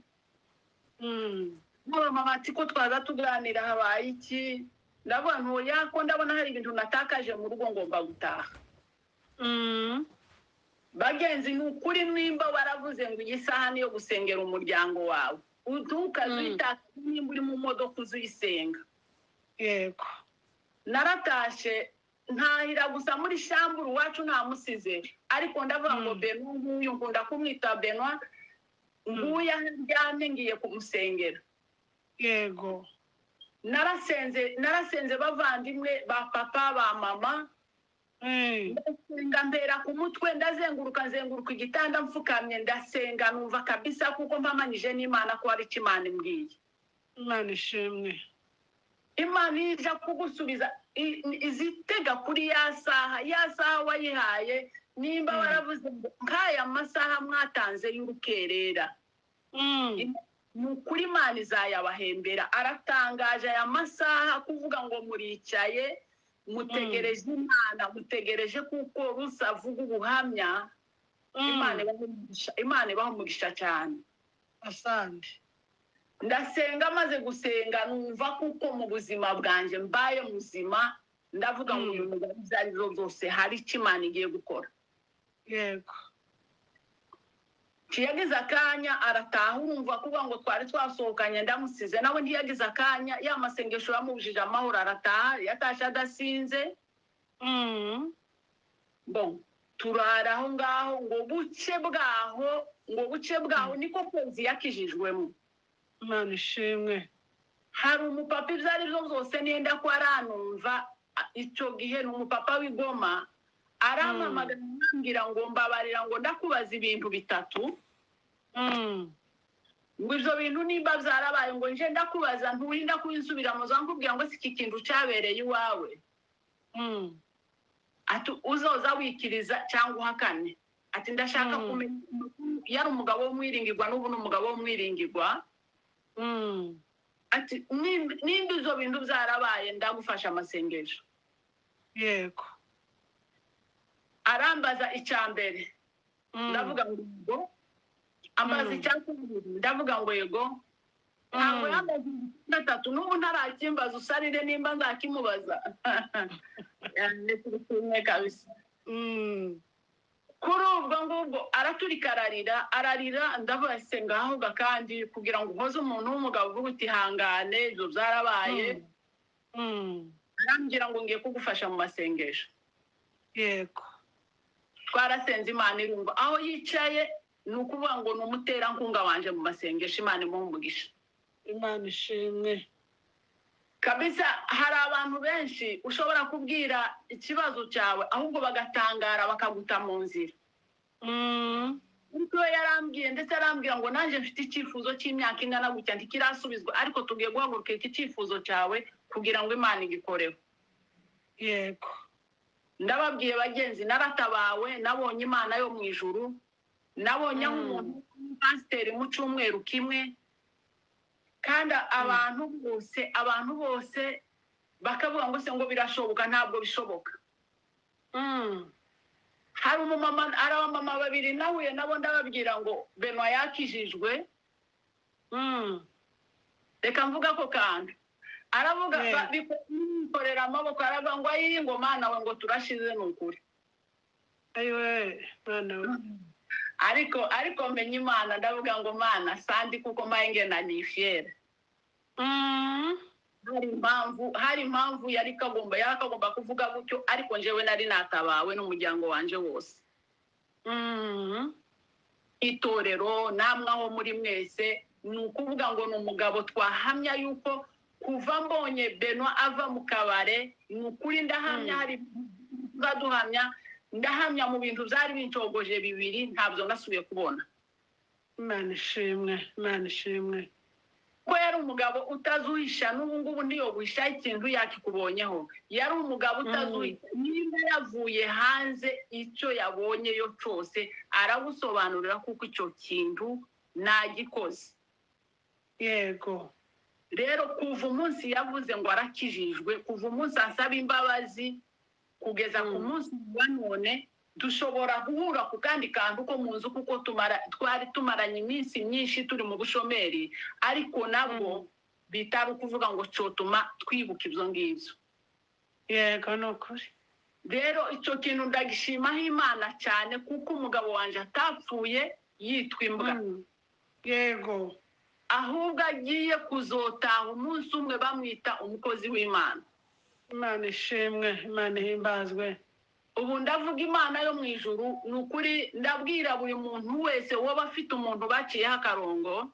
Mm. mama ati ko twaza tuganira habaye iki ndavuga ntoya ko ndabona hari ibintu natakaje mu rugo ngomba gutaha Mm. bagenzi ni ukuri nimba waravuze ngo iyi saha niyo gusengera umuryango wawe udukaze Mm. uyitakaje nimba uri mu modoka uziyisenga Yego. naratashe ntahira gusa muri shamburu iwacu ntamusize ariko ndavuga ngo Mm. Benoit nk'uyu nkunda kumwita Benoit nguya ndyamye ngiye kumusengera Yego. narasenze narasenze bavandimwe ba papa ba mama Mm. ndasenga mbera ku mutwe ndazenguruka nzenguruka igitanda mfukamye ndasenga numva kabisa kuko mpamanije n'Imana ko hari icyo Imana imbwiye Imana ishimwe. Imana ija kugusubiza i- i- izitega kuri ya saha ya saha wayihaye nimba Mm. waravuze ngo nk'aya masaha mwatanze y'urukerera Mm. ni ukuri Imana izayabahembera aratangaje aya masaha kuvuga ngo muricaye mutegereje Imana mutegereje kuko rusavuga ubuhamya Imana Mm. ibaha umugisha- Imana ibaha umugisha cyane Asante. ndasenga maze gusenga numva kuko mu buzima bwanjye mbaye muzima ndavuga ngo Mm. uyu mugabo ibyo ari byo byose hari icyo Imana igiye gukora Yego. ntiyagize akanya arataha urumva kuvuga ngo twari twasohokanye ndamusize nawe ntiyagize akanya ya masengesho yamubujije amahoro arataha yatashe adasinze Mm. bon turara aho ngaho ngo buce bwaho ngo buce bwaho niko kwezi yakijijwemo Imana ishimwe. hari umupapa ibyo ari byo byose nenda ko aranumva a- icyo gihe ni umupapa w'igoma arampamagara ambwira ngo mbabarira ngo ndakubaza ibintu bitatu Mm. ngo ibyo bintu nimba byarabaye ngo nje ndakubaza nturinda kubisubiramo za nkubwira ngo si iki kintu cyabereye iwawe Mm. ati uzoza wikiriza cyangwa uhakane ati ndashaka Mm. kumenya amakuru." yari umugabo w'umwiringirwa n'ubu ni umugabo w'umwiringirwa Mm. ati "Nimba nimba ibyo bintu byarabaye ndagufasha amasengesho Yego. arambaza icya mbere Mm. ndavuga ngo yego ambaza Mm. icya kabiri ndavuga ngo yego ntabwo Mm. yambaza gatatu n'ubu ntarakimbaza usarire nimba nzakimubaza Yani turi kumwe kabisa Mm. kuri ubwo ngubwo araturika ararira ararira ndavuga se ngaho ga kandi kugira ngo uhoze umuntu w'umugabo uvuga uti hangane ibyo byarabaye Mm. Mm. arambwira ngo ngiye kugufasha mu masengesho Yego. twarasenze Imana irumva aho yicaye ni ukuvuga ngo ni umuterankunga wanje mu masengesho Imana imuha umugisha Imana ishimwe. kabisa hari abantu benshi ushobora kubwira ikibazo cyawe ahubwo bagatangara bakaguta mu nzira Mm. ariko we yarambwiye ndetse arambwira ngo nanjye mfite icyifuzo cy'imyaka ingana gutya ntikirasubizwa ariko tugiye guhaguruka iki cyifuzo cyawe kugira ngo Imana igikoreho Yego. ndababwiye bagenzi naratabawe nabonye Imana yo mu ijuru nabonye aho Mm. umuntu pasiteri mu cyumweru kimwe kandi abantu bose abantu bose bakavuga ngo se ngo birashoboka ntabwo bishoboka Mm. hari umumama hari abamama babiri nahuye nabo ndababwira ngo Benoit yakijijwe Mm. reka mvuga ko kandi aravuga Yeah. ba- biko- bikorera amaboko aravuga ngo ayi ngo mana we ngo turashize ni ukuri Ayiwe. Mwana we. ariko ariko menya Imana ndavuga ngo mana sandi kuko mayenge na nifiyere Mm. hari impamvu hari impamvu yari kagomba yari kagomba kuvuga gutyo ariko njyewe nari natabawe n'umuryango wanje wose Mm. itorero namwe aho muri mwese ni ukuvuga ngo ni umugabo twahamya yuko kuva mbonye Benoit ava mu kabare ni ukuri ndahamya Mm. hari duhamya ndahamya mu bintu byari bincogoje bibiri ntabyo nasubiye kubona Imana ishimwe. Imana ishimwe. kuko yari umugabo utazuhisha n'ubu ngubu ndiyo guhisha ikintu yakikubonyeho yari umugabo utazuhisha niba yavuye hanze icyo yabonye yo cyose aragusobanurira kuko icyo kintu nagikoze. yego rero kuva umunsi yavuze ngo arakijijwe, kuva umunsi asaba imbabazi kugeza ku munsi wa none dushobora guhura ku kandi kantu ko mu nzu kuko tumara twari tumaranye iminsi myinshi turi mu bushomeri, ariko nabwo bitari ukuvuga ngo cyotuma twibuka ibyo ngibyo. yego ni ukuri. rero icyo kintu ndagishimaho Imana cyane kuko umugabo wanjye atapfuye yitwa imbwa. yego ahubwo agiye kuzotaha umunsi umwe bamwita umukozi w'Imana. Imana ishimwe, Imana ihimbazwe. ubu ndavuga Imana yo mu ijuru, ni ukuri ndabwira buri muntu wese waba afite umuntu baciyeho akarongo,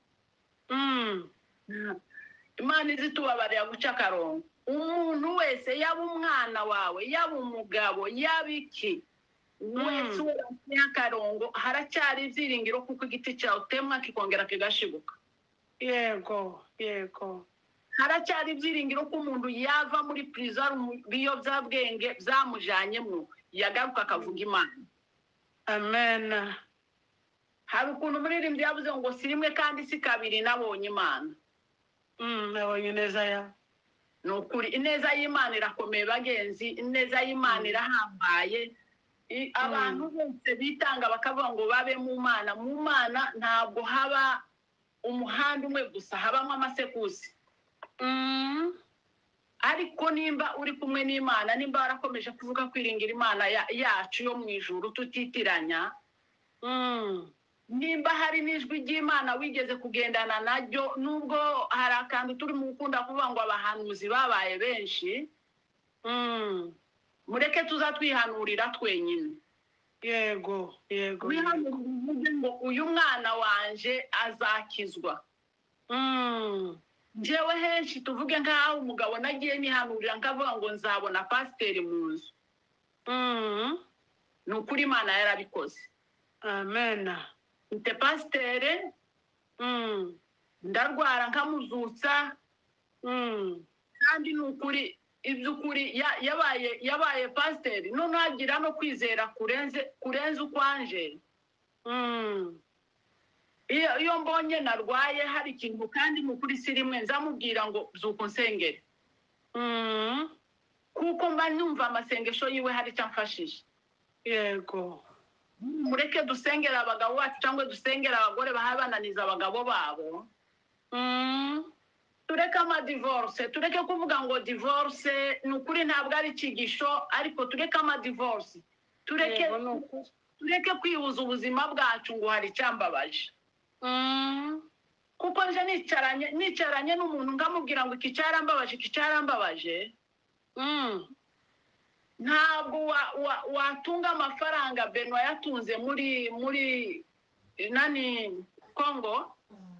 Imana izi tubabarira guca akarongo. umuntu wese yaba umwana wawe yaba umugabo yaba iki wese waciyeho akarongo haracyari ibyiringiro kuko igiti cyawe utemwa kikongera kigashibuka. yego yego haracyari ibyiringiro ko umuntu yava muri prison biyobyabwenge byamujanyemo yagaruka akavuga Imana. amen. hari ukuntu umuririmbyi yavuze ngo si rimwe kandi si kabiri nabonye Imana. nabonye neza ya ni ukuri ineza y'Imana irakomeye bagenzi, ineza y'Imana irahambaye. abantu bose bitanga bakavuga ngo babe mu Mana, mu Mana ntabwo haba umuhanda umwe gusa, habamo amasekusi. ariko nimba uri kumwe n'Imana, nimba warakomeje kuvuga kwiringira Imana yacu yo mu ijuru tutitiranya, nimba hari n'ijwi ry'Imana wigeze kugendana naryo, nubwo hari akantu turi mu gukunda kuvuga ngo abahanuzi babaye benshi, mureke tuza twihanurira twenyine. yego yego wihanurira ngo uyu mwana wanje azakizwa. njyewe henshi tuvuge nk'aho umugabo nagiye nihanurira nkavuga ngo nzabona pasiteri mu nzu. ni ukuri Imana yarabikoze. amen. mfite pasiteri, ndarwara nkamuzutsa, kandi ni ukuri iby'ukuri yabaye yabaye pasiteri noneho agira no kwizera kurenze kurenza ukwanje. iyo mbonye narwaye hari ikintu kandi mu kuri si rimwe nzamubwira ngo byuko nsengere, kuko mba numva amasengesho yiwe hari icyo amfashije. yego mureke dusengera abagabo bacu cyangwa dusengera abagore bahaye bananiza abagabo babo. tureke amadivorce, tureke kuvuga ngo divorce ni ukuri ntabwo ari icyigisho, ariko tureke amadivorce, tureke tureke kwibuza ubuzima bwacu ngo hari icyambabaje. kuko nje nicaranye nicaranye n'umuntu ngamubwira ngo iki cyarambabaje iki cyarambabaje, ntabwo watunga amafaranga Benoit yatunze muri muri nani Congo,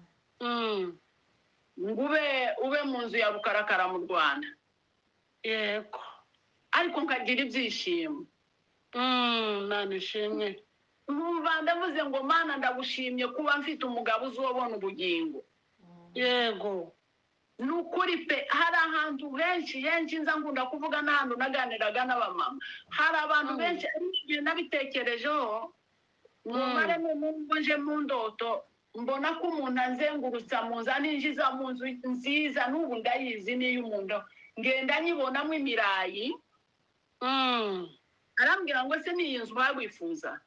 ngo ube ube mu nzu ya rukarakara mu Rwanda. yego ariko nkagira ibyishimo. Imana ishimwe. numva ndavuze ngo Mana ndagushimye kuba mfite umugabo uzobona ubugingo. yego ni ukuri pe, hari ahantu henshi henshi nza ngunda kuvuga n'ahantu naganiraga n'abamama, hari abantu benshi igihe nabitekerejeho ngo mare n'ubwo nje mu ndoto mbona ko umuntu azengurutsa mu nzu aninjiza mu nzu nziza, n'ubu ndayizi niyo umuntu ngenda nyibonamo imirayi, arambwira ngo se niyi nzu bagwifuza.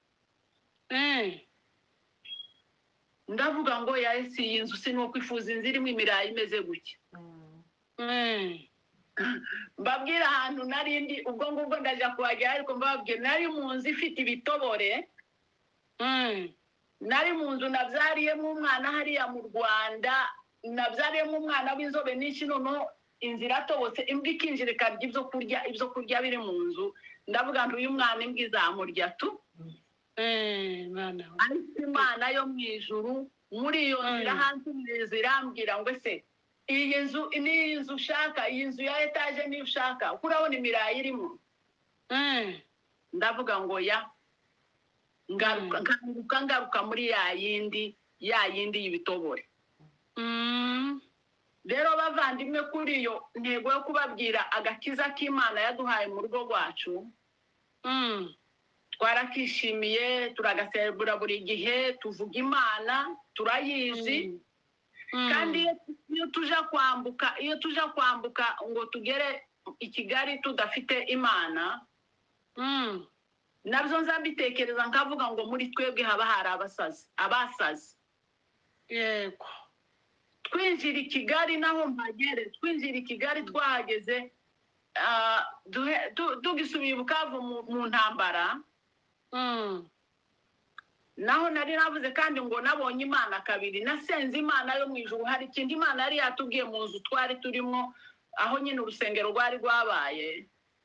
ndavuga ngo yahise iyi nzu sinuko ifuza inzu irimo imirayi imeze gutya. mbabwira ahantu narindi ubwo ngubwo ndaja kuhagera, ariko mbabwira nari mu nzu ifite ibitobore, nari mu nzu nabyariyemo umwana hariya mu Rwanda, nabyariyemo umwana w'inzobe n'iki, noneho inzira atobotse imbwa ikinjira ikarya ibyo kurya ibyo kurya biri mu nzu. ndavuga ngo uyu mwana imbwa izamurya tu. ariko Imana yo mu ijuru muri iyo nzira hanze zirambwira ngo ese iyi nzu ni inzu ushaka, iyi nzu ya etaje niyo ushaka, kurabona imirayi irimo. ndavuga ngo ya ngaruka ngaruka muri ya yindi ya yindi y'ibitobore. rero bavandimwe kuri iyo ntego yo kubabwira agakiza k'Imana yaduhaye mu rugo rwacu Mm. twarakishimiye turagaserebura buri gihe tuvuga Imana turayizi Mm. kandi iyo- iyo tuja kwambuka iyo tuja kwambuka ngo tugere i Kigali tudafite Imana Mm. nabyo nzabitekereza nkavuga ngo muri twebwe haba hari abasazi abasazi Yego. twinjira i Kigali naho mpagere twinjira i Kigali twahageze ah, duhe- tu- tugisubiye i Bukavu mu- mu ntambara Mm. naho nari navuze kandi ngo nabonye Imana kabiri nasenze Imana yo mu ijuru hari ikindi Imana yari yatubwiye mu nzu twari turimo aho nyine urusengero rwari rwabaye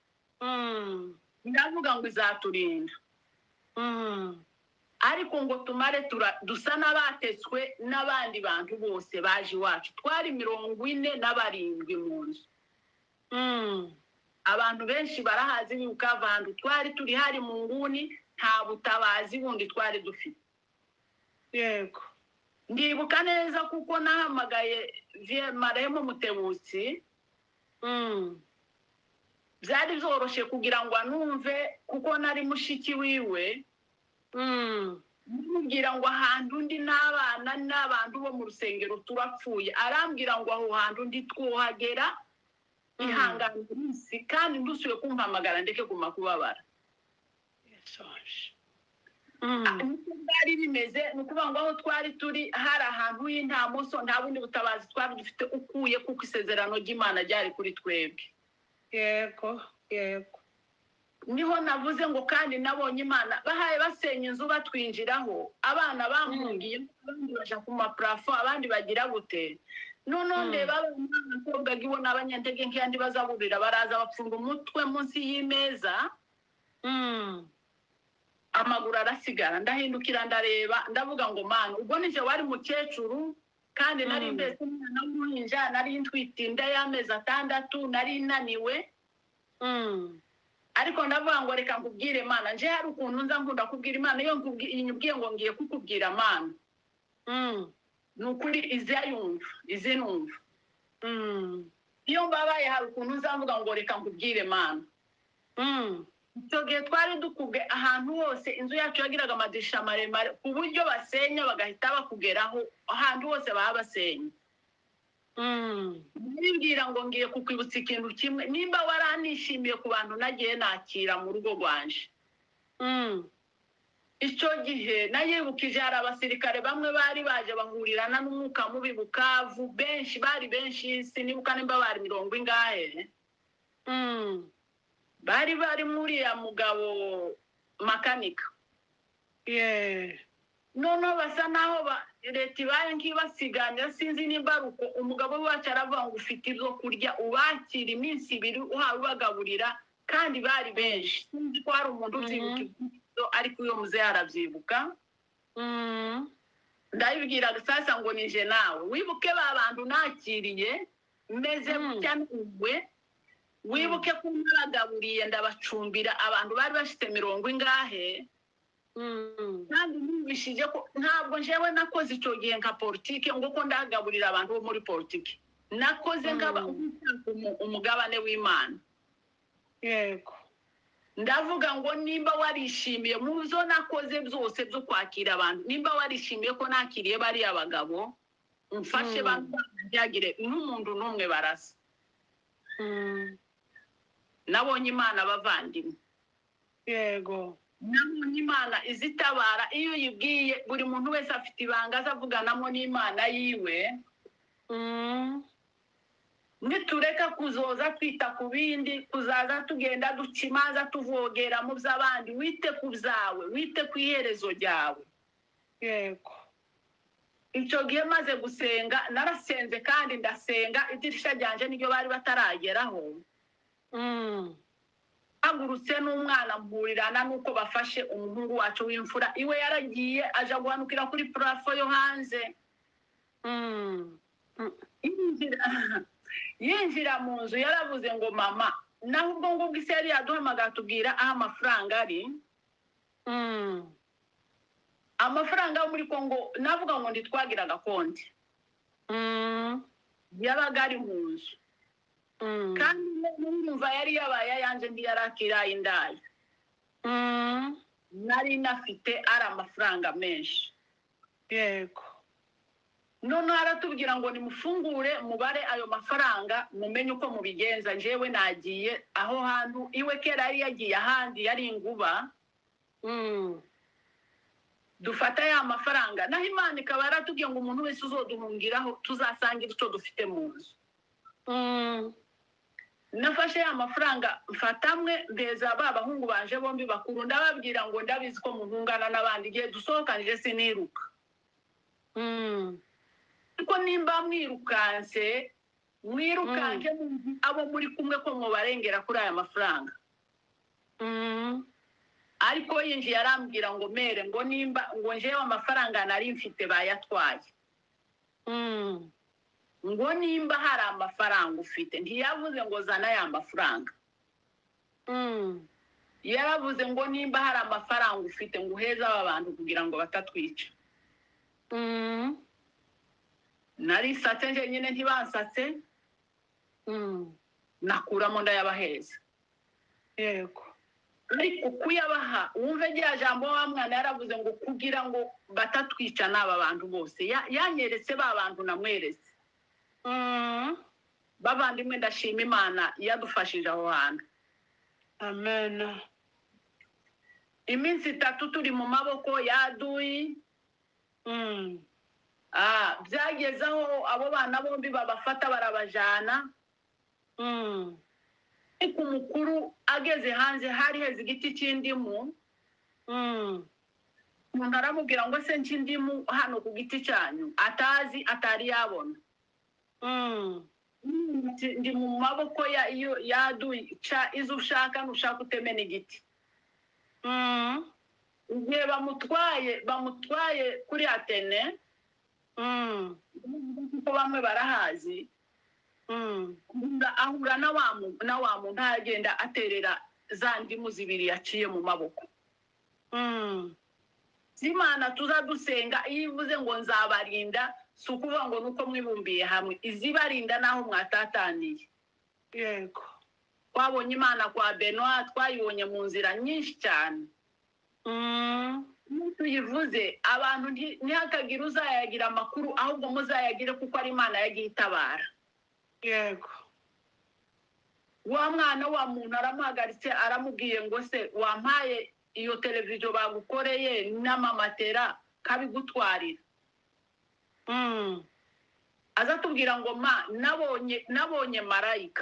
Mm. ndavuga ngo izaturinda Mm. ariko ngo tumare tura- dusa n'abatetswe n'abandi bantu bose baje iwacu twari mirongo ine na barindwi mu nzu Mm. abantu benshi barahazi bibuka avantu twari turi hari mu nguni nta butabazi bundi twari dufite Yego. ndibuka neza kuko nahamagaye vie maremo mutebutsi Mm. byari byoroshye kugira ngo anumve kuko nari mushiki wiwe Mm. mubwira ngo ahantu undi n'abana n'abantu bo mu rusengero turapfuye arambwira ngo aho hantu ndi twohagera Mm. ihangane iminsi kandi ndusuye kumpamagara ndeke guma kubabara Yesoje. niko byari bimeze ni ukuvuga ngo aho twari turi hari ahantu h'intamuso nta bundi butabazi twari dufite ukuye kuko isezerano ry'Imana ryari kuri twebwe Yego. Yego. niho navuze ngo kandi nabonye Imana bahaye basenya inzu batwinjiraho abana bampungiye abandi baja ku maparafo abandi bagira gute noneho Mm. ndeba abakobwa gibo n'abanyantege nk'iyandi bazaburira baraza bapfunga umutwe munsi y'imeza Mm. amaguru arasigara ndahindukira ndareba ndavuga ngo Mana ubwo nije wari mukecuru kandi nari Mm. mbese umwana w'uruhinja nari ntwite inda y'amezi atandatu nari naniwe Mm. ariko ndavuga ngo reka nkubwire Mana nje hari ukuntu nza nkunda kubwira Imana iyo nkubwiye ngo ngiye kukubwira Mana Mm. nukuri izi yumva izi numva Mm. iyo mbabaye hari ukuntu nza mvuga ngo reka nkubwire Mana Mm. icyo gihe twari dukubwe ahantu hose inzu yacu yagiraga amadirisha maremare ku buryo basenya bagahita bakugeraho ahantu hose baba basenya Mm. nibwira ngo ngiye kukwibutsa ikintu kimwe nimba waranishimiye ku bantu nagiye nakira mu rugo rwanje Mm. icyo gihe nayibukije hari abasirikare bamwe bari baje bahurirana n'umwuka mubi Bukavu benshi bari benshi sinibuka nimba bari mirongo ingahe Mm. bari bari muri ya mugabo makanika Yeah. noneho basa naho ba leta ibaye nk'ibasiganira sinzi nimba ari uko umugabo wacu aravuga ngo ufite ibyo kurya ubakira iminsi ibiri uhawe ubagaburira kandi bari benshi sinzi ko hari umuntu ubyibuka ibyo ariko uyo muze yarabyibuka Mm. ndabibwira sasa ngo nije nawe wibuke ba bantu nakiriye meze Mm. gutya n'ubwe wibuke ko nabagaburiye ndabacumbira abantu bari bafite mirongo ingahe Mm. kandi nubishije ko ntabwo njewe nakoze icyo gihe nka politike ngo ko ndagaburira abantu bo muri politike nakoze nkaba umu- umugabane w'Imana Yego. ndavuga ngo nimba warishimiye mu byo nakoze byose byo kwakira abantu nimba warishimiye ko nakiriye bariya bagabo umfashe Mm. bantu byagire n'umuntu n'umwe barasa Mm. nabonye Imana abavandimwe Yego. nabonye Imana izitabara iyo uyibwiye buri muntu wese afite ibanga azavuganamo n'Imana yiwe Mm. nitureka kuzoza twita ku bindi kuzaza tugenda duca imanza tuvogera mu by'abandi wite ku byawe wite ku iherezo ryawe Yego. icyo gihe maze gusenga narasenze kandi ndasenga idirisha ryanje niryo bari batarageraho Mm. hagurutse n'umwana mpurirana nuko bafashe umuhungu wacu w'imfura iwe yaragiye aja guhanukira kuri parafo yo hanze Mm. Mm. yinjira yinjira mu nzu yaravuze ngo mama naho ubwo ngubwo isi yari yaduhamagara tubwira aho amafaranga ari Mm. amafaranga yo muri Kongo navuga ngo ntitwagiraga konti Mm. yabaga ari mu nzu Mm. kandi numva yari yabaye ayanjye ndi yarakira indaya Mm. nari nafite ari amafaranga menshi Yego. none aratubwira ngo nimufungure mubare ayo mafaranga mumenye uko mubigenza njyewe nagiye aho hantu iwe kera yari yagiye ahandi yari inguba Mm. dufata ya mafaranga naho Imana ikaba yaratubwiye ngo umuntu wese uzoduhungiraho tuzasangira icyo dufite mu nzu Mm. nafashe ya mafaranga mfatamwe mbeza ba bahungu banje bombi bakuru ndababwira ngo ndabizi ko muhungana n'abandi igihe dusohokanije siniruka Mm. ariko nimba mwirukanse mwirukanke abo muri kumwe ko mubarengera kuri aya mafaranga Mm. ariko yinjiye arambwira ngo mere ngo nimba ngo njewe amafaranga nari mfite bayatwaye Mm. ngo nimba hari amafaranga ufite ntiyavuze ngo zana ya mafaranga Mm. yaravuze ngo nimba hari amafaranga ufite ngo uheze aba bantu kugira ngo batatwica Mm. narisatse nje nyine ntibansatse Mm. nakuramo ndayabaheza Yego. ariko kuyabaha wumve rya jambo wa mwana yaravuze ngo kugira ngo batatwica n'aba bantu bose Ya- yanyeretse ba bantu namweretse Mm. bavandimwe ndashima Imana yadufashije aho hantu Amen. iminsi itatu turi mu maboko yaduyi Mm. ah byageze aho abo bana bombi babafata barabajana Mm. ariko umukuru ageze hanze hari heze igiti cy'indimu Mm. umuntu aramubwira ngo se ncy'indimu hano ku giti cyanyu atazi atari yabona Mm. Ndi- ndi mu maboko ya iyo yaduyi ca izo ushaka nushaka utemena igiti Mm. igihe bamutwaye bamutwaye kuri Atene Mm. kuko bamwe barahazi Mm. ahura- ahura na wa mu- na wa muntu agenda aterera za ndimu zibiri yaciye mu maboko Mm. z'Imana tuza dusenga iyo ivuze ngo nzabarinda si ukuvuga ngo nuko mwibumbiye hamwe izibarinda naho mwatataniye Yego. twabonye Imana kwa Benoit twayibonye mu nzira nyinshi cyane Mm. iyo tuyivuze abantu nti- ntihakagire uzayagira amakuru ahubwo muzayagire kuko ari Imana yagiye itabara Yego. wa mwana wa muntu aramuhagaritse aramubwiye ngo se wampaye iyo televiziyo bagukoreye n'amamatera kabigutwarira Mm. aza tubwira ngo ma nabonye nabonye marayika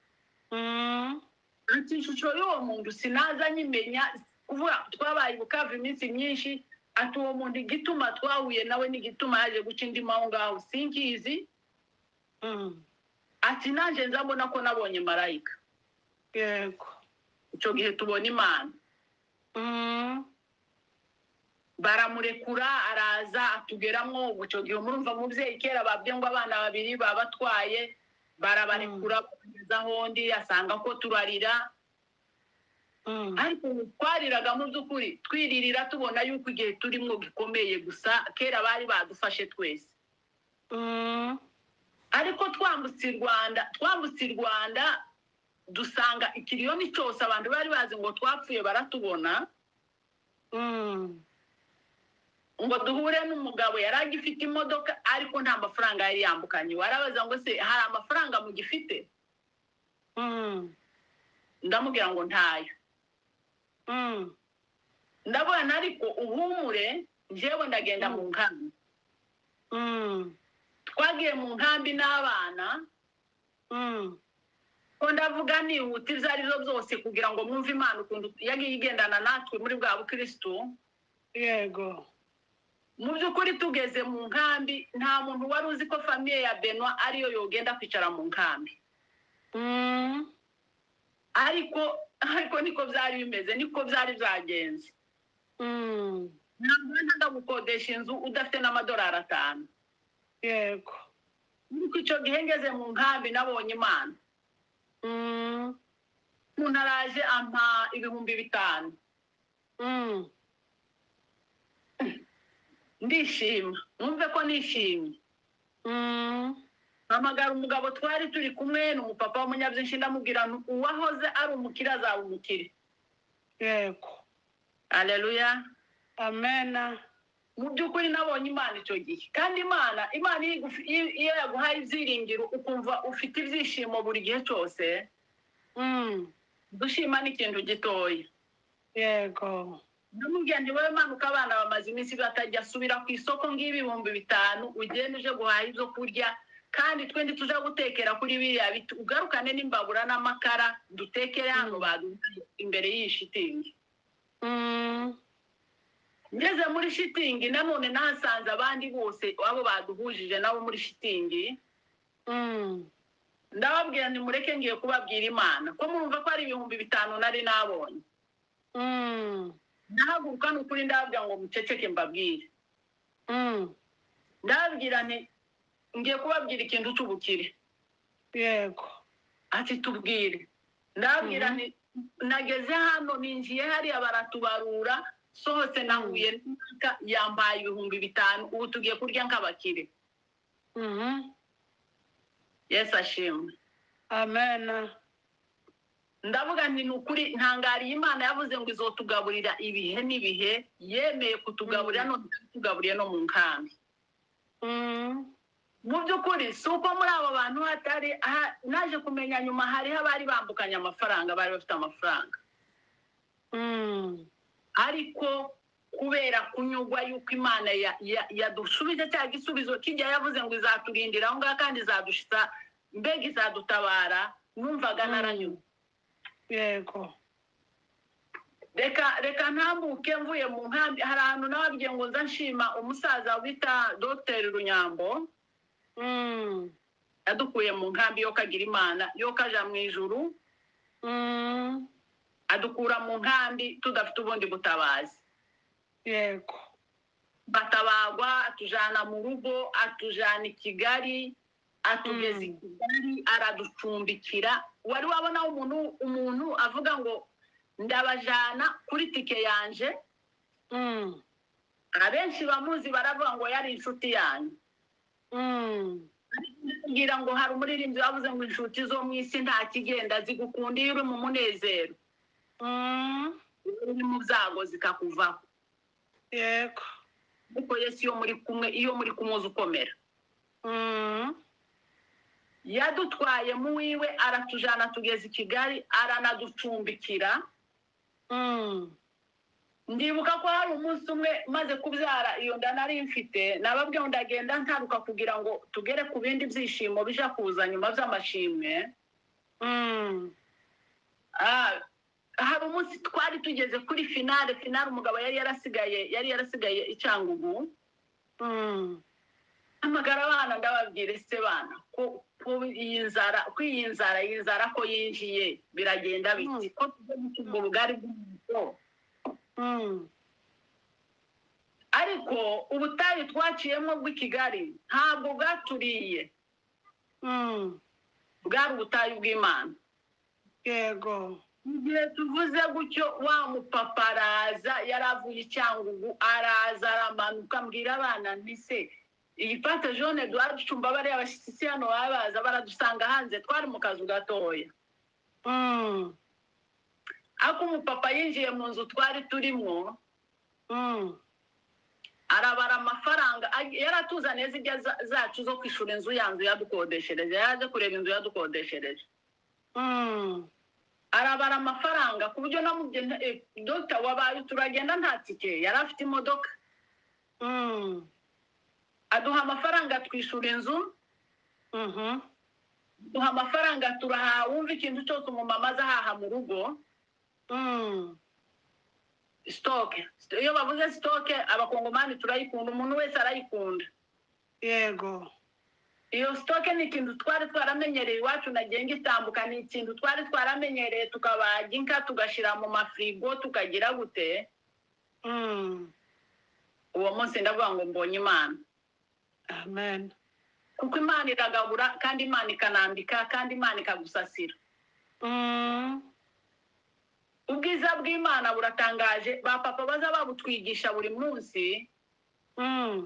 Mm. ati ishusho y'uwo muntu sinaza nyimenya kuvuga twabaye Bukavu iminsi myinshi ati uwo muntu igituma twahuye nawe n'igituma yaje guca indimu aho ngaho sinkizi Mm. ati nanjye nzabona ko nabonye marayika Yego. icyo gihe tubona Imana Mm. baramurekura araza atugeramwo ubu icyo gihe murumva umubyeyi kera babwiye ngo abana babiri babatwaye barabarekura kugeza aho ndi asanga ko turarira Mm. ariko twariraga mu by'ukuri twiririra tubona yuko igihe turimo gikomeye gusa kera bari badufashe twese Mm. ariko twambutse i Rwanda twambutse i Rwanda dusanga ikiriyoni cyose abantu bari bazi ngo twapfuye baratubona Mm. ngo duhure n'umugabo yari agifite imodoka ariko nta mafaranga yari yambukanye warabaza ngo se hari amafaranga mugifite Mm. ndamubwira ngo ntayo Mm. ndabona ariko uhumure njyewe ndagenda mu nkambi Mm. twagiye mu nkambi n'abana Mm. ko ndavuga nihuta izo ari zo zose kugira ngo mwumve Imana ukuntu yagiye igendana natwe muri bwa bukristo Yego. mu by'ukuri tugeze mu nkambi nta muntu wari uzi ko famiye ya Benoit ariyo yogenda kwicara mu nkambi Mm. ariko ariko niko byari bimeze niko byari byagenze Mm. ntabwo wenda gukodesha inzu udafite n'amadolari atanu Yego. ariko icyo gihe ngeze mu nkambi nabonye Imana Mm. umuntu araje ampa ibihumbi bitanu Mm. ndishima mwumve ko nishimye Mm. amagara umugabo twari turi kumwe n'umupapa w'umunyabyinshi ndamubwira nti uwahoze ari umukire azaba umukire. Yego. Haleluya. Amen. Mu by'ukuri nabonye Imana icyo gihe, kandi Imana Imana iyo yaguhaye ibyiringiro ukumva ufite ibyishimo buri gihe cyose, Mm. dushima n'ikintu gitoya. Yego. Ndamubwira nti wowe manuka, abana bamaze iminsi batajya, asubira ku isoko ng'ibihumbi bitanu ugende uje guhaha ibyo kurya, kandi twendi tuja gutekera kuri biriya biti, ugarukane n'imbabura n'amakara dutekere hano baduhaye imbere y'iyi shitingi. Mm. Ngeze muri shitingi nanone nahasanze abandi bose abo baduhujije nabo muri shitingi. Mm. Ndababwira nti mureke ngiye kubabwira Imana ko murumva ko ari ibihumbi bitanu nari nabonye. Mm. Nahaguruka n'ukuri ndababwira ngo muceceke mbabwire. Mm. Ndababwira nti ngiye kubabwira ikintu cy'ubukire. Yego. Ati tubwire. Ndababwira nti nageze hano ninjiye hariya baratubarura, sohotse nahuye n'aka yambaye ibihumbi bitanu, ubu tugiye kurya nk'abakire. Mhm. Yesu ashimwe. Amen. Ndavuga nti nukuri ntangariye Imana yavuze ngo izotugaburira ibihe n'ibihe, yemeye kutugaburira no tugaburiye no mu nkambi. Mm. Mu by'ukuri si uko muri abo bantu hatari naje kumenya nyuma hariho abari bambukanye amafaranga, bari bafite amafaranga. Mm. Ariko kubera kunyugwa yuko Imana yadushubije cya gisubizo kijya yavuze ngo izaturindira aho ngaho kandi izadushitsa mbega izadutabara, numvaga naranyuze. Yego. Reka reka ntambuke mvuye mu nkambi, hari ahantu nababwiye ngo nza nshima umusaza wita Dr Runyambo. Mm. Yadukuye mu nkambi yo kagira Imana, yo kaja mu ijuru. Mm. Adukura mu nkambi tudafite ubundi butabazi. Yego. Batabagwa, atujana mu rugo, atujana i Kigali, atugeze i Kigali, araducumbikira. Wari wabona umuntu umuntu avuga ngo ndabajana kuri tike yanje. Mm. Abenshi bamuzi baravuga ngo yari inshuti yanyu. Mm. Ngira ngo hari umuririmbyi wavuze ngo inshuti zo mu isi nta kigenda zigukunda iyo uri mu munezero. Mm. Uri mu byago zikakuvaho. Yego. Kuko Yesu iyo muri kumwe, iyo muri kumuza ukomera. Mm. Yadutwaye mu wiwe, aratujana tugeze i Kigali, aranaducumbikira. Mm. Ndibuka ko hari umunsi umwe maze kubyara iyo nda nari mfite, nababwiye ngo ndagenda ntaruka kugira ngo tugere ku bindi byishimo bija kuza nyuma by'amashimwe. Mm. Ah, hari umunsi twari tugeze kuri finale finale umugabo yari yarasigaye yari yarasigaye icangugu. Mm. Amagara abana ndababwire se bana ko ko yinzara kwiyinzara yinzara ko yinjiye biragenda biti ko tujye mu bugari bw'umuto. Mm. Ariko ubutayu twaciyemo bw'i Kigali ntabwo bwaturiye. Mm. Bwari ubutayu bw'Imana. Yego. Igihe tuvuze gutyo wa mupapa araza, yaravuye icyangugu, araza aramanuka, mbwira abana nti se iyi pate jaune Edouard Cumba bari abashyitsi hano babaza baradusanga hanze, twari mu kazu gatoya. Mm. Ako umupapa yinjiye mu nzu twari turimo. Mm. Arabara amafaranga, yaratuzaniye zijya zacu zo kwishura inzu yanzu yadukodeshereje, yaje kureba inzu yadukodeshereje. Mm. Arabara amafaranga ku buryo namugenda eh, Dr wabaye turagenda nta tike, yari afite imodoka. Mm. Aduha amafaranga twishura inzu. Mhm. Duha amafaranga turaha, wumva ikintu cyose umumama azahaha mu rugo. Mm. Stock, iyo bavuze stock abakongomani turayikunda, umuntu wese arayikunda. Yego. Iyo stock ni ikintu twari twaramenyereye iwacu, nagenga itambuka, ni ikintu twari twaramenyereye, tukabaga inka tugashira mu mafrigo tukagira gute. Mm. Uwo munsi ndavuga ngo mbonye Imana. Amen. Kuko Imana iragabura kandi Imana ikanambika kandi Imana ikagusasira. Mm. Ubwiza bw'Imana buratangaje, ba papa baza babutwigisha buri munsi. Mm.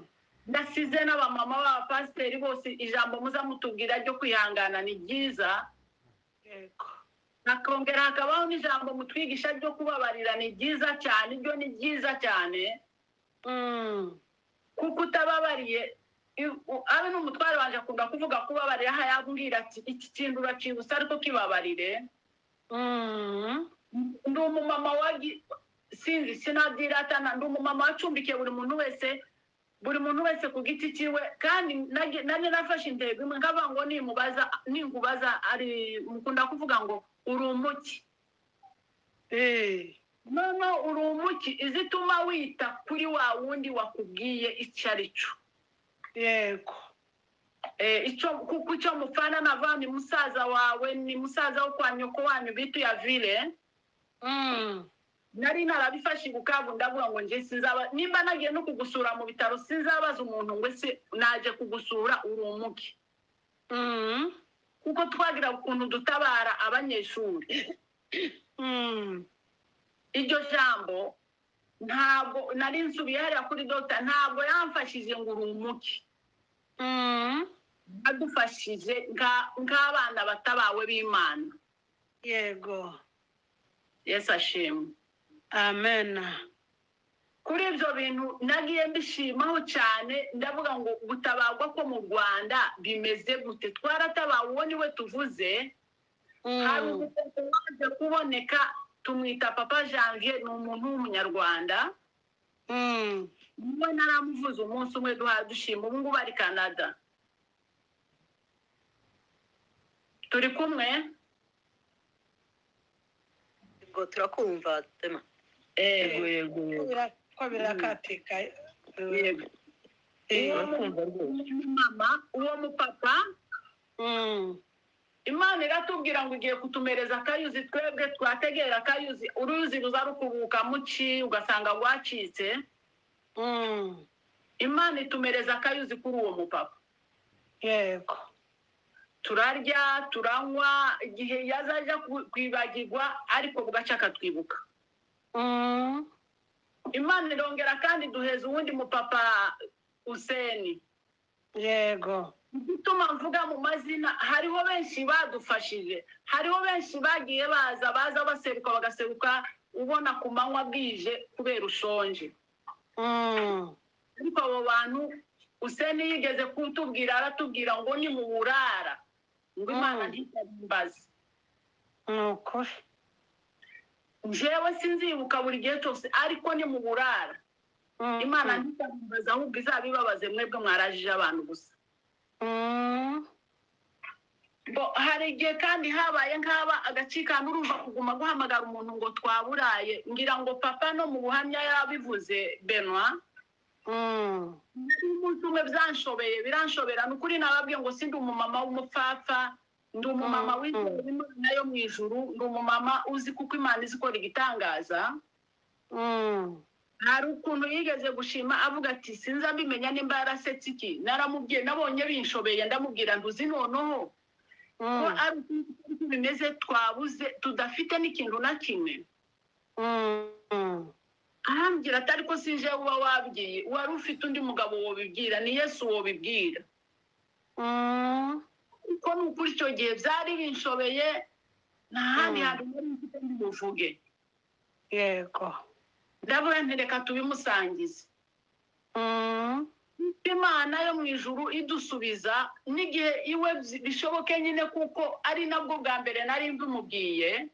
ndasize n'abamama b'abapasiteri bose ijambo muza mutubwira ryo kwihangana ni ryiza. Yego. nakongera hakabaho n'ijambo mutwigisha ryo kubabarira ni ryiza cyane, ryo ni ryiza cyane. Mm. kuko utababariye i- u- abe n'umutware wanje akunda kuvuga kubabarira, aha yambwira ati iki kintu uracibutsa ariko kibabarire. Mm. Ndi umumama wagi sinzi sinadiratana, ndi umumama wacumbikiye buri muntu wese buri muntu wese ku giti ciwe, kandi nage- nane nafashe intego imwe nkaba ngo nimubaza ningubaza ari mukunda kuvuga ngo uri umuki. Eh. none uri umuki izituma wita kuri wa wundi wakubwiye icyo ari cyo. Yego. Eh, icyo kuko icyo mupfana nava ni musaza wawe, ni musaza wo kwa nyoko wanyu bitu ya vile. Mm. nari narabifashe gukabu ndavuga ngo nje sinzaba nimba nagiye no kugusura mu bitaro sinzabaza umuntu ngo se naje kugusura uri umuki. Mm. kuko twagira ukuntu dutabara abanyeshuri. Mm. iryo jambo ntabwo nari nsubiye hariya kuri dogita, ntabwo yamfashije ngo uri umuki. Mm. adufashije nka- nk'abana batabawe b'Imana. Yego. Yesu ashimwe. Amen. kuri ibyo bintu nagiye mbishimaho cyane, ndavuga ngo gutabarwa ko mu Rwanda bimeze gute. Twaratabawe, uwo niwe tuvuze. hari Mm. umugabo waje kuboneka tumwita Papa Janvier, ni umuntu w'umunyarwanda. Mm. niwe naramuvuze umunsi umwe duha dushima, ubu ngubu ari Canada. turi kumwe. Ubwo turakumva tema. Eh, yego yego Ko bira- ko birakatika. yego. Eh. uwo urakumva rwose. mu- mama uwo mupapa Mm. Imana iratubwira ngo igiye kutumereza akayuzi, twebwe twategera akayuzi, uruzi ruza rukubuka muci ugasanga rwacitse. Mm. Imana itumereza akayuzi kuri uwo mupapa. Yego. turarya turanywa, igihe yazaja ku- kwibagirwa ariko bugaca akatwibuka. Mm. Imana irongera kandi duheza uwundi mupapa Useni. Yego. Gituma mvuga mu mazina, hariho benshi badufashije, hariho benshi bagiye baza baza baseruka bagaseruka ubona ku manywa bwije kubera ushonje. Mm. ariko abo bantu Useni yigeze kutubwira, aratubwira ngo ni mu burara ngo Imana Mm. ntitabimbaze. Nuko. Njyewe sinzibuka buri gihe cyose, ariko ni mu burara. Mm. Imana ntitabimbaze, ahubwo izabibabaze mwebwe mwarajije abantu gusa. Mm. Bo hari igihe kandi habaye nk'aba agacikana, urumva kuguma guhamagara umuntu ngo twaburaye. Ngira ngo papa no mu buhamya yabivuze Benoit. Mm. Nari umunsi umwe byanshobeye biranshobera, ni ukuri nababwiye ngo sindi umumama w'umupfapfa, ndi umumama Mm. w'izera Imana yo mu ijuru, ndi umumama uzi kuko Imana izi ikora igitangaza. Mm. hari ukuntu yigeze gushima avuga ati sinza mbimenya nimba yarasetse iki. naramubwiye nabonye binshobeye, ndamubwira ntuzi noneho ko Mm. ari uko bimeze, twabuze tudafite n'ikintu na kimwe. Mm. arambwira ati ariko sinje uba wabwiye, wari ufite undi mugabo wobibwira, ni Yesu wobibwira. Mm. kuko ni ukuri icyo gihe byari binshobeye, nta handi Mm. hantu nari mfite ndi buvuge. Yego. ndavuga nti reka tubimusangize. Mm. Imana yo mu ijuru idusubiza n'igihe iwe byi- bishoboke nyine, kuko ari nabwo bwa mbere nari mbimubwiye.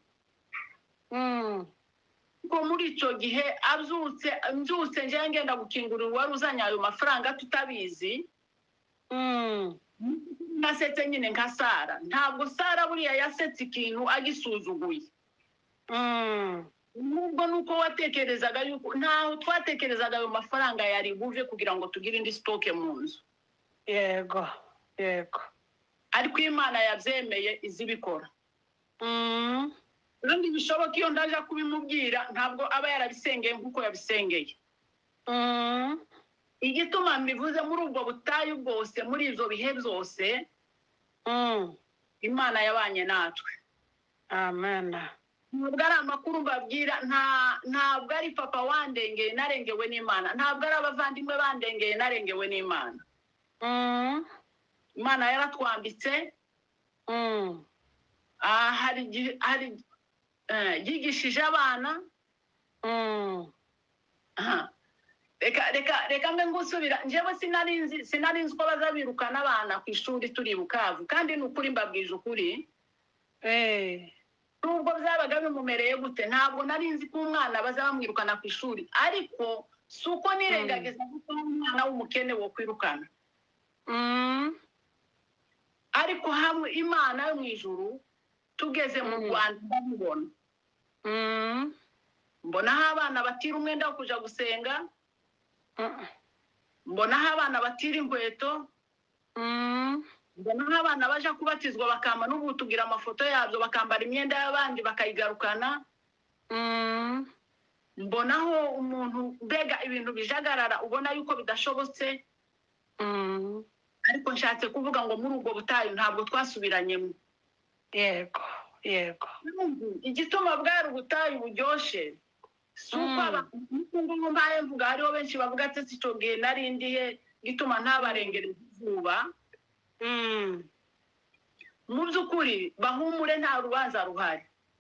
Mm. ko muri icyo gihe abyutse mbyutse njyewe ngenda gukingurira uwari uzanye ayo mafaranga tutabizi. Mm. nasetse nyine nka Sara. ntabwo Sara buriya yasetse ikintu agisuzuguye, Mm. nubwo nuko watekerezaga yuko ntaho twatekerezaga ayo mafaranga yari buve kugira ngo tugire indi stoke mu nzu. Yego. Yego. ariko Imana yabyemeye izibikora. Mm. kandi bishoboka iyo ndaje kubimubwira ntabwo aba yarabisengeye nk'uko yabisengeye. Mm. igituma mbivuze muri ubwo butayu bwose, muri izo bihe byose, Mm. Imana yabanye natwe. Amen. ntabwo ari amakuru mbabwira, nta ntabwo ari papa wandengeye narengewe n'Imana, ntabwo ari abavandimwe bandengeye narengewe n'Imana. Mm. Imana yaratwambitse. Mm. Ah, hari gi- hari eh, yigishije abana. Mm. Aha. reka reka reka mbe ngusubira, njyewe sinarinzi sinarinzi ko bazabirukana abana ku ishuri turi Bukavu, kandi ni ukuri mbabwije ukuri. Eh. Nubwo byabaga bimumereye gute, ntabwo narinzi ko umwana bazamwirukana ku ishuri, ariko si uko nirengagiza ko umwana w'umukene wo kwirukana. Mm. Ariko hamwe Imana yo mu ijuru tugeze mu Mm. Rwanda ndabibona. Mm. Mbonaho abana batira umwenda wo kuja gusenga, Mm. mbonaho abana batira inkweto, Mm. mbonaho abana baja kubatizwa bakamba n'ubu tugira amafoto yabyo bakambara imyenda y'abandi bakayigarukana. Mm. Mbonaho umuntu mbega ibintu bijagarara ubona yuko bidashobotse. Mm. Ariko nshatse kuvuga ngo muri ubwo butayu ntabwo twasubiranyemo. Yego, yego. Igituma bwari ubutayu buryoshe si uko Mm. abantu ngo mbaye mvuga, hariho benshi bavuga ati sico gihe nari ndihe gituma ntabarengera izuba. Mm. Mu by'ukuri bahumure, nta rubanza ruhari.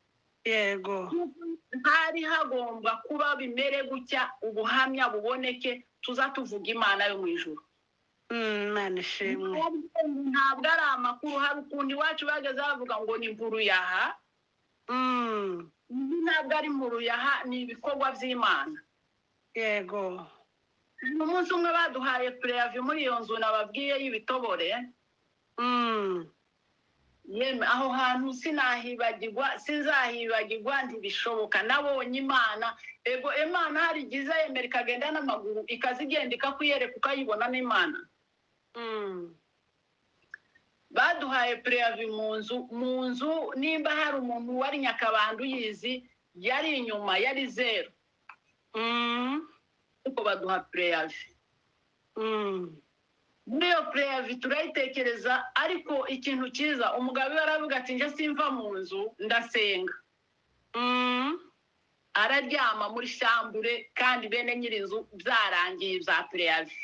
Yego. Hari hagomba kuba bimere gutya, ubuhamya buboneke, tuza tuvuga Imana yo mu ijuru. Mm, Imana ishimwe. Ntabwo ari amakuru, hari ukuntu iwacu bageze bavuga ngo ni inkuru yaha. Mm. Ibi ntabwo ari inkuru yaha, ni ibikorwa by'Imana. Yego. Umunsi umwe baduhaye preavi muri iyo nzu nababwiye y'ibitobore. Mm. Yeme aho hantu sinahibagirwa, sinzahibagirwa, ntibishoboka. Nabonye Imana, ego Imana hari igize yemera ikagenda n'amaguru ikazigenda ikakuyereka ukayibona n'Imana. Mm. Baduhaye preavi mu nzu, mu nzu nimba hari umuntu wari Nyakabanda uyizi, yari inyuma, yari zero. Mm. Uko baduha preavi. Mm. Muri iyo preavi turayitekereza, ariko ikintu cyiza umugabo yaravuga ati nje simva mu nzu ndasenga. Mm. Araryama muri shambure, kandi bene nyirinzu byarangiye bya preavi.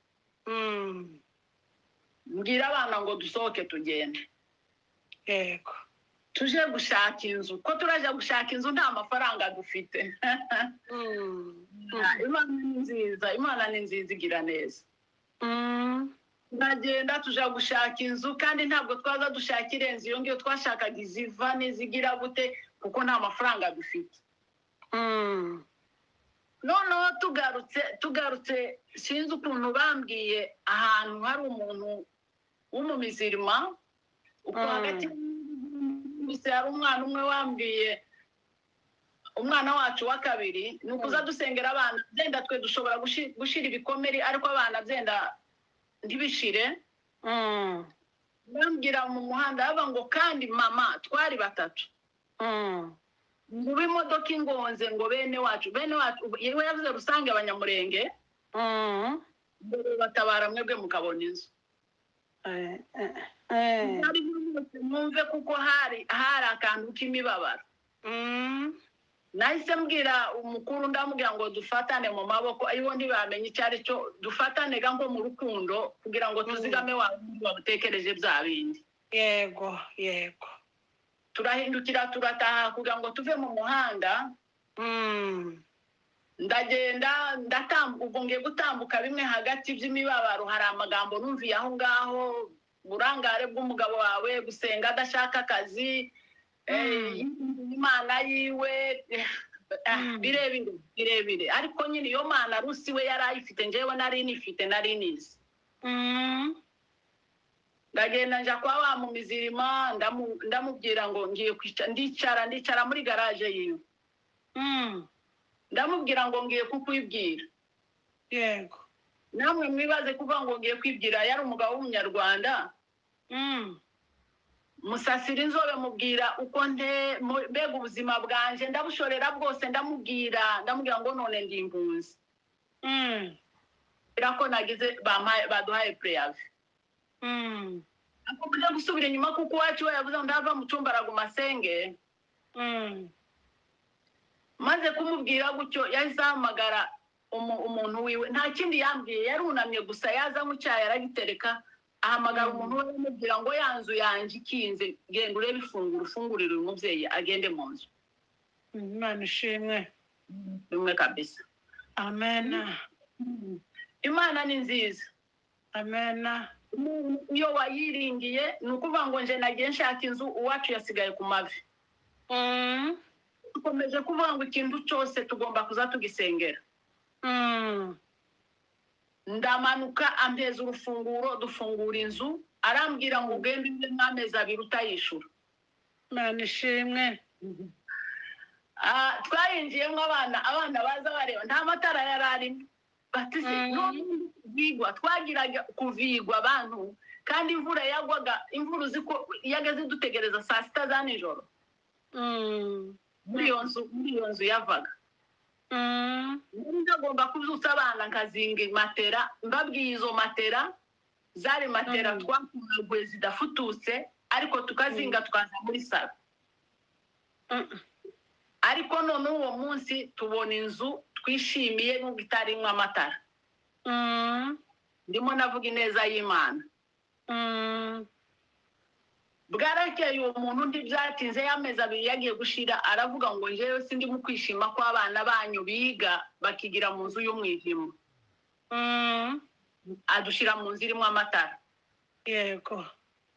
Mm. Mbwira abana ngo dusohoke tugende. Yego. Tuje gushaka inzu, ko turaje gushaka inzu nta mafaranga dufite. Mm. Imana ni nziza, Imana ni nziza igira neza. Mm. Ndagenda tuja gushaka inzu, kandi ntabwo twaza dushaka irenze iyo ngiyo, twashakaga iziva n'izigira gute, kuko nta mafaranga dufite. Mm. Noneho tugarutse tugarutse sinzi ukuntu bambwiye ahantu hari umuntu w'umumizirima, uko Mm. hagati bise hari umwana umwe wambwiye, umwana wacu wa kabiri, ni ukuza dusengera abana byenda twe dushobora gushi- gushira ibikomere, ariko abana byenda ntibishire. Mm. Bambwira mu muhanda baba ngo kandi mama twari batatu, Mm. mu bimodoka ingonze ngo bene wacu bene wacu yewe yavuze rusange abanyamurenge, Mm. ngo batabara mwebwe mukabona inzu. Eh. Eh. Eh. Hari n'umunsi mwumve kuko hari hari akantu k'imibabaro. Mm. Nahise mbwira umukuru ndamubwira ngo dufatane mu maboko, ariho ntibamenye icyo ari cyo, dufatane ga nko mu rukundo kugira ngo tuzigame wa wabutekereje bya bindi. Yego, yego. Turahindukira turataha kugira ngo tuve mu muhanda. Mm. Ndagenda ndatambuka, ubwo ngiye gutambuka bimwe hagati by'imibabaro, hari amagambo numviye aho ngaho, burangare bw'umugabo wawe, gusenga adashaka akazi, eh, Imana yiwe, Mm. birebire birebire. Ariko nyine iyo Mana rusi we yari ayifite, njyewe nari nifite, nari nizi. Mm. Ndagenda nja kwa wa mu mizirima, ndamu- ndamubwira ngo ngiye kwicara, ndicara ndicara muri garage yiwe. Mm. Ndamubwira ngo ngiye kukwibwira. Yego. Namwe mwibaze kuvuga ngo ngiye kwibwira, yari umugabo w'umunyarwanda. Mm. Musasira inzobe mubwira uko nte mu- mbega ubuzima bwanje ndabushorera bwose, ndamubwira ndamubwira ngo none ndi impunzi. Mm. Birako nagize bampaye baduhaye preavi. Mm. Ako kujya gusubira inyuma kuko wacu we yavuze ngo ndava mu cyumba araguma asenge. Mm. maze kumubwira gutyo yahise ahamagara umu- umuntu wiwe, nta kindi yambwiye, yarunamye gusa yaza mu cyayi aragitereka, ahamagara Mm. umuntu we amubwira ngo ya nzu yanjye ikinze, genda urebe ifunguro ufungurire uyu mubyeyi agende mu nzu. Imana ishimwe. Bimwe kabisa. Amena. Imana ni nziza. Amena. Umuntu iyo wayiringiye ni ukuvuga ngo nje nagiye nshaka inzu, uwacu yasigaye ku mavi. Mm. Dukomeje kuvuga ngo ikintu cyose tugomba kuza tugisengera. Mm. Ndamanuka ampeza urufunguro, dufungura inzu, arambwira ngo ugende uze nk'amezi abiri utayishura. Imana ishimwe. Ah, twayinjiyemo abana abana baza bareba nta matara yari arimo. Bati se Mm. none kuvigwa, twagiraga kuvigwa abantu, kandi imvura yagwaga, imvura uzi ko yageze dutegereza saa sita za nijoro. Mm. Muri iyo nzu muri iyo nzu yavaga. Mm. Nari ndagomba kubyutsa abana nkazinga matera, mbabwiye izo matera zari matera Mm. twakumaguye zidafututse, ariko tukazinga tukaza muri salo. Mm. Ariko none uwo munsi tubona inzu twishimiye nubwo itarimwe amatara. Mm. Ndimo navuga ineza y'Imana. Mm. Bwarakeye uwo muntu ndi byatinze y'amezi abiri yagiye gushira, aravuga ngo njyewe sindi mu kwishima ko abana banyu biga bakigira mu nzu y'umwijima. Mm. Adushira mu nzu irimo amatara. Yego.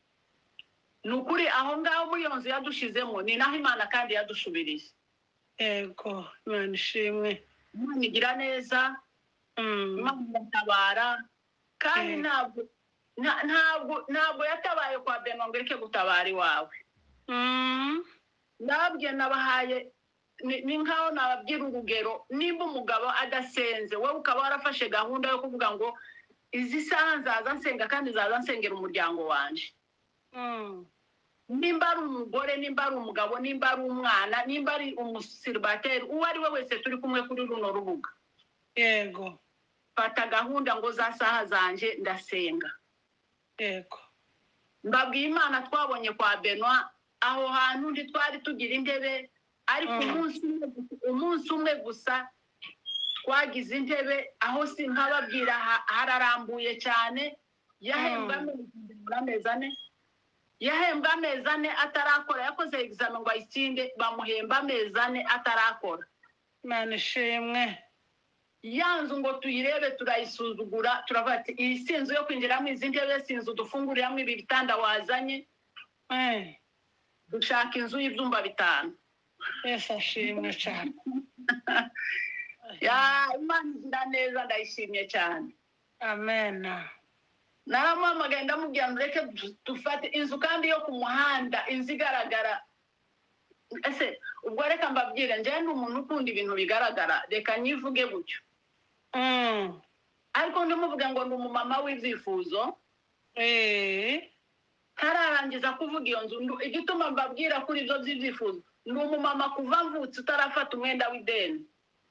Ni ukuri aho ngaho muri iyo nzu yadushizemo ni naho Imana kandi yadushubirije. Yego. Imana ishimwe. Imana igira neza, Mm. Imana iratabara, kandi Mm. ntabwo nta- ntabwo ntabwo yatabaye kwa Benoit ngo ireke gutabara iwawe. Mm. Nababwiye nabahaye ni ni nkaho nababwira urugero, nimba umugabo adasenze wowe ukaba warafashe gahunda yo kuvuga ngo izi saha nzaza nsenga kandi nzaza nsengera umuryango wanje. Mm. Nimba ari umugore, nimba ari umugabo, nimba ari umwana, nimba ari umusiribateri, uwo ari we wese turi kumwe kuri runo rubuga, Yego. fata gahunda ngo za saha zanje ndasenga. Yego. Mbabwiye Imana twabonye kwa Benoit, aho hantu ndi twari tugira intebe, ariko Mm. umunsi umwe gusa- umunsi umwe gusa twagize intebe, aho si nkababwira ha- hararambuye cyane. Yahembwa Mm. amezi amezi ane, yahembwa amezi ane atarakora, yakoze examen ngo ayitsinde, bamuhemba amezi ane atarakora. Imana ishimwe. Yanzu ngo tuyirebe turayisuzugura, turavuga ati iyi si inzu yo kwinjiramo izi ntebe, si inzu dufunguriramo ibi bitanda wazanye, Eh. dushaka inzu y'ibyumba bitanu. Yesu ashimwe cyane. Ya Imana igira neza, ndayishimye cyane. Amena. Naramuhamagaye ndamubwira ngo reke du- dufate inzu kandi yo ku muhanda, inzu igaragara. Ese ubwo reka mbabwire, njyewe ni umuntu ukunda ibintu bigaragara, reka nyivuge gutyo. Mm. Ariko ndimuvuga ngo ni umumama w'ibyifuzo, Eh. ntararangiza kuvuga iyo nzu. Ndu- igituma mbabwira kuri ibyo by'ibyifuzo, ni umumama kuva mvutse utarafata umwenda w'ideni.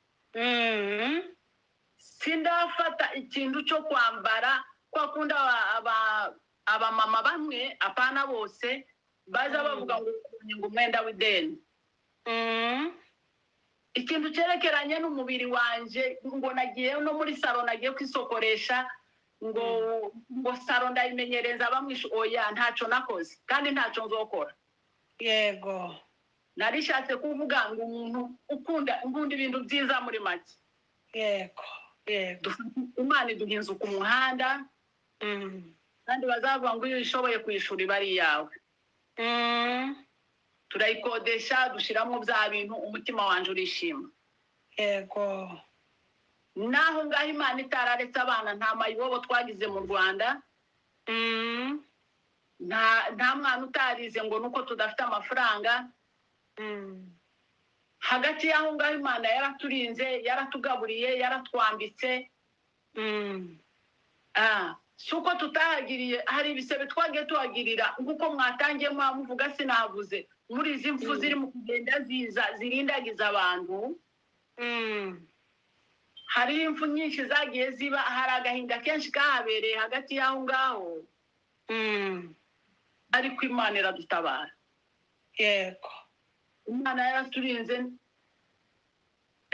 Mm. Sindafata ikintu cyo kwambara, kwa kundi aba- aba- abamama bamwe, apana bose, baza bavuga ngo ubonye ngo umwenda w'ideni. Mm. Ikintu cyerekeranye n'umubiri wanje, ngo nagiye no muri salo, nagiye kwisokoresha, ngo ngo salo ndayimenyereza bamwishu, oya ntaco nakoze kandi ntaco nzokora. Yego. Narishatse kuvuga ngo umuntu ukunda ngunda ibintu byiza muri make. Yego. Yego. Imana iduha inzu ku muhanda, Mm. kandi bazavuga ngo iyo ushoboye kuyishura iba ari iyawe. Mm. Turayikodesha, dushiramo bya bintu, umutima wanje urishima. Yego. Naho ngaho Imana itararetse abana, nta mayibobo twagize mu Rwanda, Mm. nta nta mwana utarize ngo nuko tudafite amafaranga. Mm. Hagati y'aho ngaho Imana yaraturinze, yaratugaburiye, yaratwambitse. Mm. Ah, suko tutahagiriye, hari ibisebe twagiye tuhagirira, nguko mwatangiye mwamuvuga sinavuze, muri izi mfu Mm. ziri mu kugenda ziza zirindagiza abantu. Mm. Hari imfu nyinshi zagiye ziba, hari agahinda kenshi kahabereye hagati y'aho ngaho, Mm. ariko Imana iradutabara. Yego. Imana yaraturinze,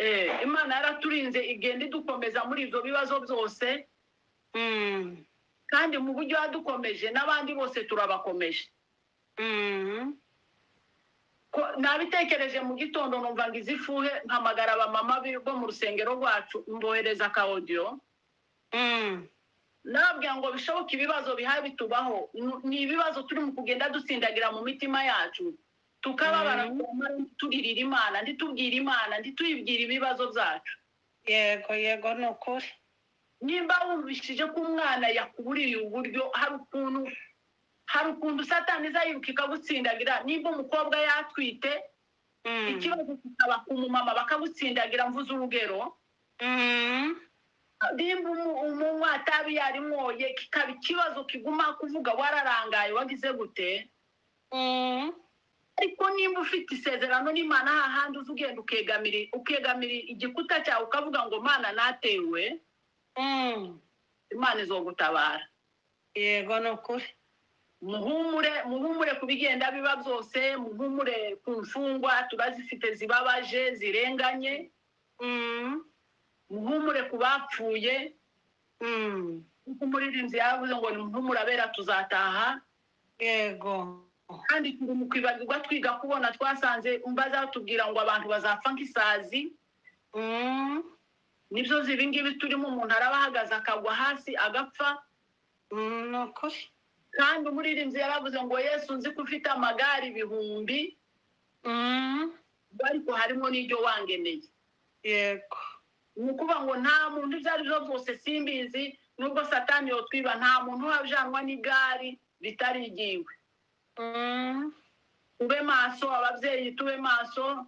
eh Imana yaraturinze igenda idukomeza muri ibyo bibazo byose Mm. kandi mu buryo yadukomeje n'abandi bose turabakomeje. Mm. Ko nabitekereje mu gitondo numva ngo izifuhe mpamagara abamama bo mu rusengero rwacu mbohereza ka audio. Mm. Nababwira ngo bishoboka ibibazo bihaye bitubaho ni ibibazo turi mu kugenda dutsindagira mu mitima yacu tukababara turirira Imana nditubwira Imana ndituyibwira ibibazo byacu. Yego yego nukuri. Nimba wumvishije ko umwana yakuburiye uburyo hari ukuntu hari ukuntu Satani zayiruka ikagutsindagira. Nimba umukobwa yatwite Mm. ikibazo kikaba ku mumama bakagutsindagira mvuze urugero. Mm. Nimba umunywa atabi yarimwoye kikaba ikibazo kiguma kuvuga wararangaye wagize gute. Mm. Ariko nimba ufite isezerano n'Imana hahandi uzugenda ukegamira ukegamira igikuta cyawe ukavuga ngo Mana natewe. Mm. Imana izogutabara. Yego nukuri. Muhumure muhumure kubigenda biba byose, muhumure ku mfungwa turazifite zibabaje zirenganye. Mm. Muhumure kubapfuye. Mm. Umuririmbyi yavuze ngo muhumure abera tuzataha. Yego. Kandi turi mu kwibagirwa twiga kubona twasanze umbaza tubwira ngo abantu bazapfa nk'isazi. Mm. Nibyo zibingibi turimo umuntu arabahagaza akagwa hasi agapfa. Mm. Nukuri. Kandi umuririmbyi yaravuze ngo Yesu nzi ko ufite amagare ibihumbi. Mm. Ariko harimo n'iryo wangeneye. Yego. Nukuba ngo nta muntu byari byo byose simbizi nubwo Satani yotwiba nta muntu wajanwa n'igari bitari igiwe. Mm. Tube maso ababyeyi tube maso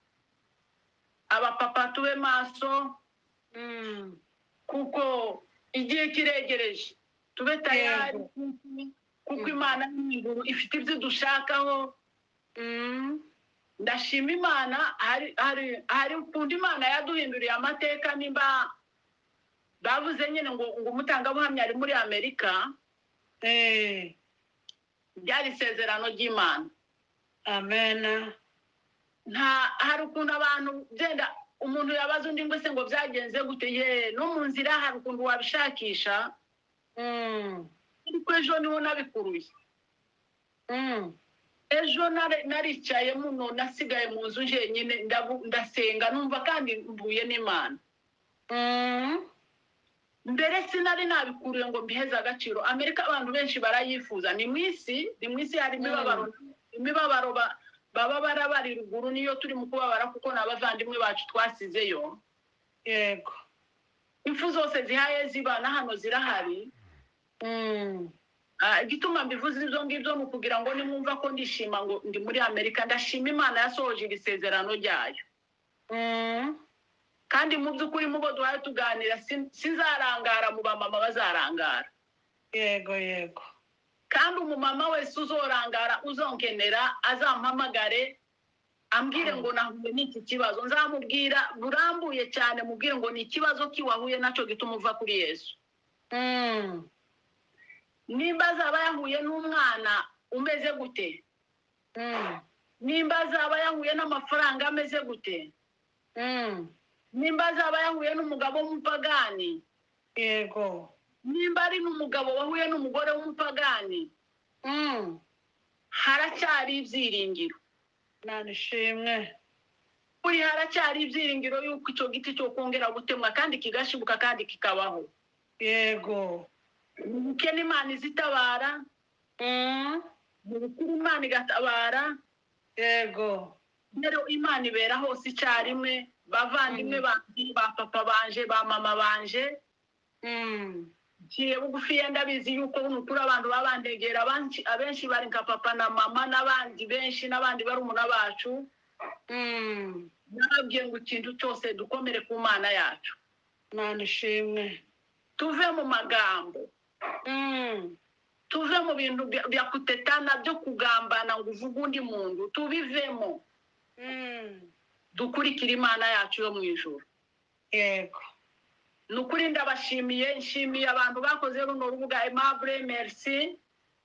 abapapa tube maso. Mm. Kuko igihe kiregereje tube tayari kuko Imana n'ijuru ifite ibyo dushakaho. Mm. Ndashima Imana hari hari hari ukundi Imana yaduhinduriye amateka. Nimba bavuze nyine ngo ngo umutangabuhamya ari muri Amerika. Eh. Byari isezerano ry'Imana. Amen. Nta hari ukuntu abantu byenda umuntu yabaza undi ngo se ngo byagenze gute ye no mu nzira hari ukuntu wabishakisha. Mm. Ariko ejo niho nabikuruye. Mm. Ejo naricaye muno nasigaye mu nzu jenyine ndasenga numva kandi mvuye n'Imana. Mm. Mbere sinari nabikuriye ngo mbiheze agaciro. Amerika abantu benshi barayifuza ni mwisi ni mwisi hari imibabaro imibabaro baba barabari ruguru niyo turi mu kubabara kuko nabavandimwe bacu twasizeyo. Yego. Impfu zose zihaye zibana hano zirahari. Mm. Ah igituma mbivuze ibyo ngibyo no kugira ngo nimwumva ko ndishima ngo ndi muri Amerika ndashima Imana yasohoje isezerano ryayo. Mm. Kandi mu by'ukuri mubo duhaye tuganira sinzarangara mu bamama bazarangara. Yego yego. Kandi umumama wese uzorangara uzonkenera azampamagare ambwire ngo nahuye n'iki kibazo nzamubwira burambuye cyane mubwire ngo ni ikibazo kiwahuye naco gituma uva kuri Yesu. Mm. Nimba zaba yahuye n'umwana umeze gute. Mm. Nimba zaba yahuye n'amafaranga ameze gute. Mm. Nimba zaba yahuye n'umugabo w'umupagani. Yego. Nimba ari n'umugabo wahuye n'umugore w'umupagani. Mm. Haracyari ibyiringiro. Nanishimwe. Kuri haracyari ibyiringiro yuko icyo giti cyo kongera gutemwa kandi kigashibuka kandi kikabaho. Yego. Ubukene Imana izitabara. Mm. Ubukuru Imana igatabara. Yego. Rero Imana ibera hose icyarimwe bavandimwe bandi ba papa banje ba mama banje. Mm. Kiye bugufi yenda bizi yuko unukura abantu babandegera abanci abenshi bari nka papa na mama n'abandi benshi n'abandi bari umuna bacu. Mm. Nababwiye ngo ikintu cyose dukomere ku Mana yacu. Nanishimwe. Tuve mu magambo. Mm. Tuve mu bintu bya kutetana byo kugambana ngo uvuge undi muntu tubivemo. Mm. Dukurikira Imana yacu yo mu ijuru. Yego. Nukuri ndabashimiye nshimiye abantu bakoze runo rubuga Aimable merci.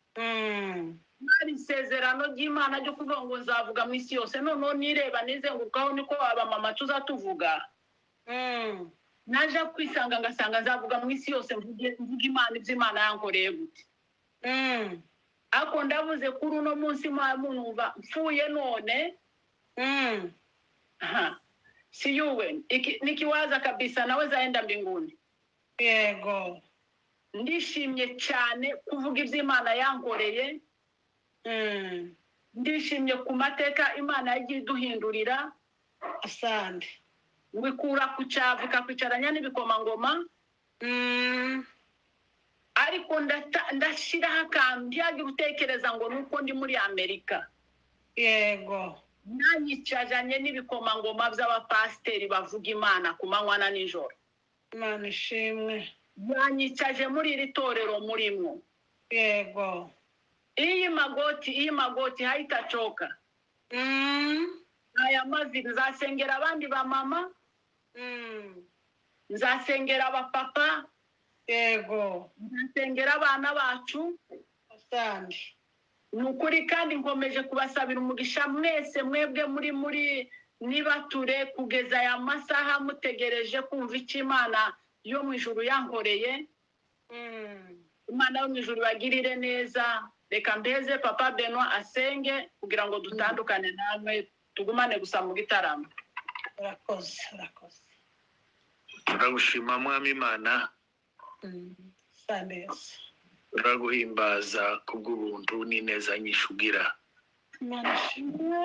Mm. Nari isezerano ry'Imana ryo kuvuga ngo nzavuga mu isi yose none nireba nizengurukaho niko aba mama tuzatuvuga. Mm. naja kwisanga ngasanga nzavuga mu isi yose mvuge mvuga Imana ibyo Imana yankoreye gute. Mm. Ako ndavuze kuri uno munsi mwa munumva mfuye none. Mm. Aha. Si yuwe iki nikiwaza kabisa naweza enda mbinguni. Yego. Ndishimye cyane kuvuga ibyo Imana yankoreye. Mm. Ndishimye ku mateka Imana yagiye iduhindurira. Asante. Wikura ku cyavu ikakwicaranya n'ibikomangoma. Mm. Ariko ndata- ndashiraho akantu byagira utekereza ngo nuko ndi muri Amerika. Yego. Nanyicajanye n'ibikomangoma by'abapasiteri bavuga Imana ku manywa na nijoro. Imana ishimwe. Yanyicaje muri iri torero murimwo. Yego. Iyi magoti iyi magoti haitachoka. Mm. Aya mavi nzasengera abandi ba mama. Mm. Nzasengera abapapa. Yego. Nzasengera abana bacu. Asante. Nukuri kandi nkomeje kubasabira umugisha mwese mwebwe muri muri nibature kugeza aya masaha mutegereje kumva icyo Imana yo mu ijuru yankoreye. Mm. Imana yo mu ijuru bagirire neza. Reka mbeze papa Benoit asenge kugira ngo dutandukane namwe tugumane gusa mu gitaramo. Urakoze. Urakoze. turagushima mwami Imana, Mm. Asante Yesu. turaguhimbaza kubw'ubuntu n'ineza nyinshi ugira. Imana ishimwe.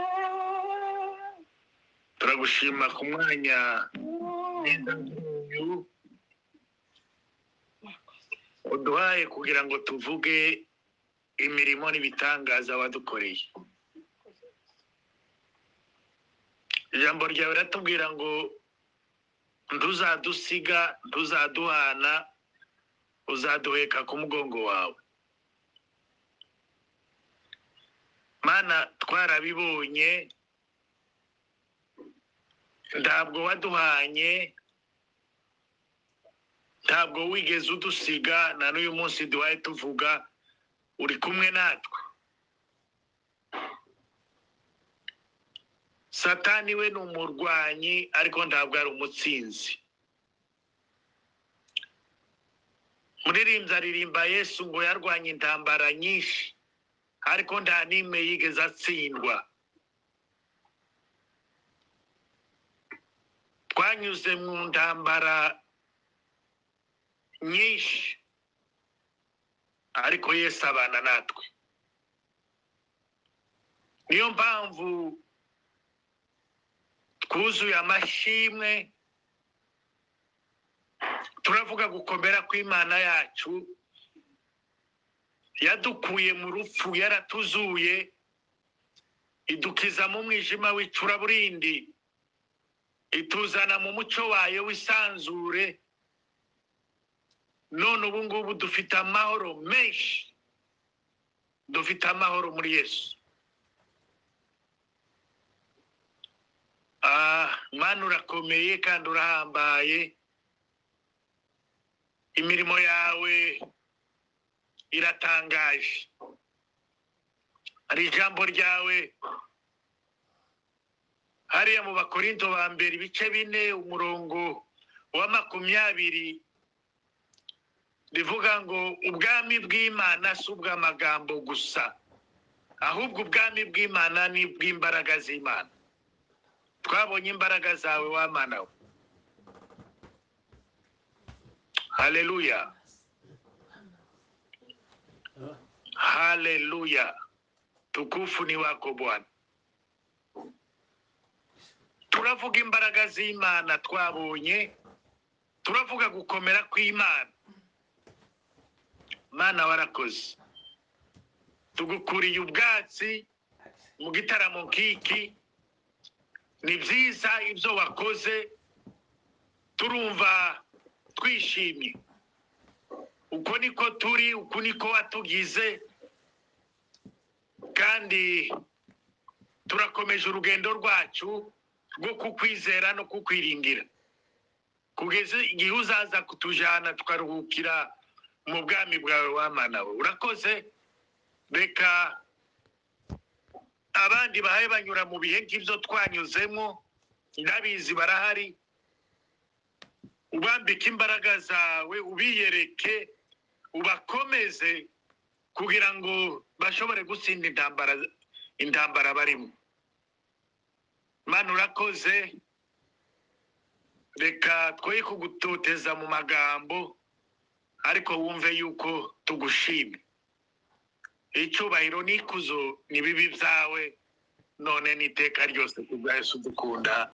Turagushima ku mwanya Mm. uduhaye kugira ngo tuvuge imirimo n'ibitangaza wadukoreye. Ijambo ryawe riratubwira ngo ntuzadusiga, ntuzaduhana, uzaduheka ku mugongo wawe. Mana, twarabibonye, ntabwo waduhanye, ntabwo wigeze udusiga, na n'uyu munsi duhaye tuvuga uri kumwe natwe. Satani we ni umurwanyi ariko ntabwo ari umutsinzi. Muririmbyi aririmba Yesu ngo yarwanye intambara nyinshi ariko nta n'imwe yigeze atsindwa. Twanyuze mu ntambara nyinshi ariko Yesu abana natwe. Niyo mpamvu twuzuye amashimwe, turavuga gukomera kw'Imana yacu yadukuye mu rupfu, yaratuzuye, idukiza mu mwijima w'icuraburindi, ituzana mu mucyo wayo w'isanzure. None ubu ngubu dufite amahoro menshi, dufite amahoro muri Yesu. Ah, Mana urakomeye kandi urahambaye. Imirimo yawe iratangaje. Hari ijambo ryawe hariya mu Bakorinto ba mbere ibice bine umurongo wa makumyabiri rivuga ngo ubwami bw'Imana si ubw'amagambo gusa, ahubwo ubwami bw'Imana ni bw'imbaraga z'Imana. Twabonye imbaraga zawe wa Mana we. Haleluya. Haleluya. Tukufu ni wako Bwana. Turavuga imbaraga z'Imana twabonye, turavuga gukomera kw'Imana. Mana warakoze. Tugukuriye ubwatsi mu gitaramo nk'iki. Ni byiza ibyo wakoze, turumva twishimye. Uko niko turi, uko niko watugize, kandi turakomeje urugendo rwacu rwo kukwizera no kukwiringira kugeza igihe uzaza kutujana tukaruhukira mu bwami bwawe wa Mana we. Urakoze. Reka abandi bahaye banyura mu bihe nk'ibyo twanyuzemo, ndabizi barahari, ubambike imbaraga zawe, ubiyereke, ubakomeze kugira ngo bashobore gutsinda intambara intambara barimo. Mana urakoze, reka twoye kugutoteza mu magambo, ariko wumve yuko tugushimye. Icyubahiro n'ikuzo ni bibi byawe none n'iteka ryose kubwa Yesu dukunda.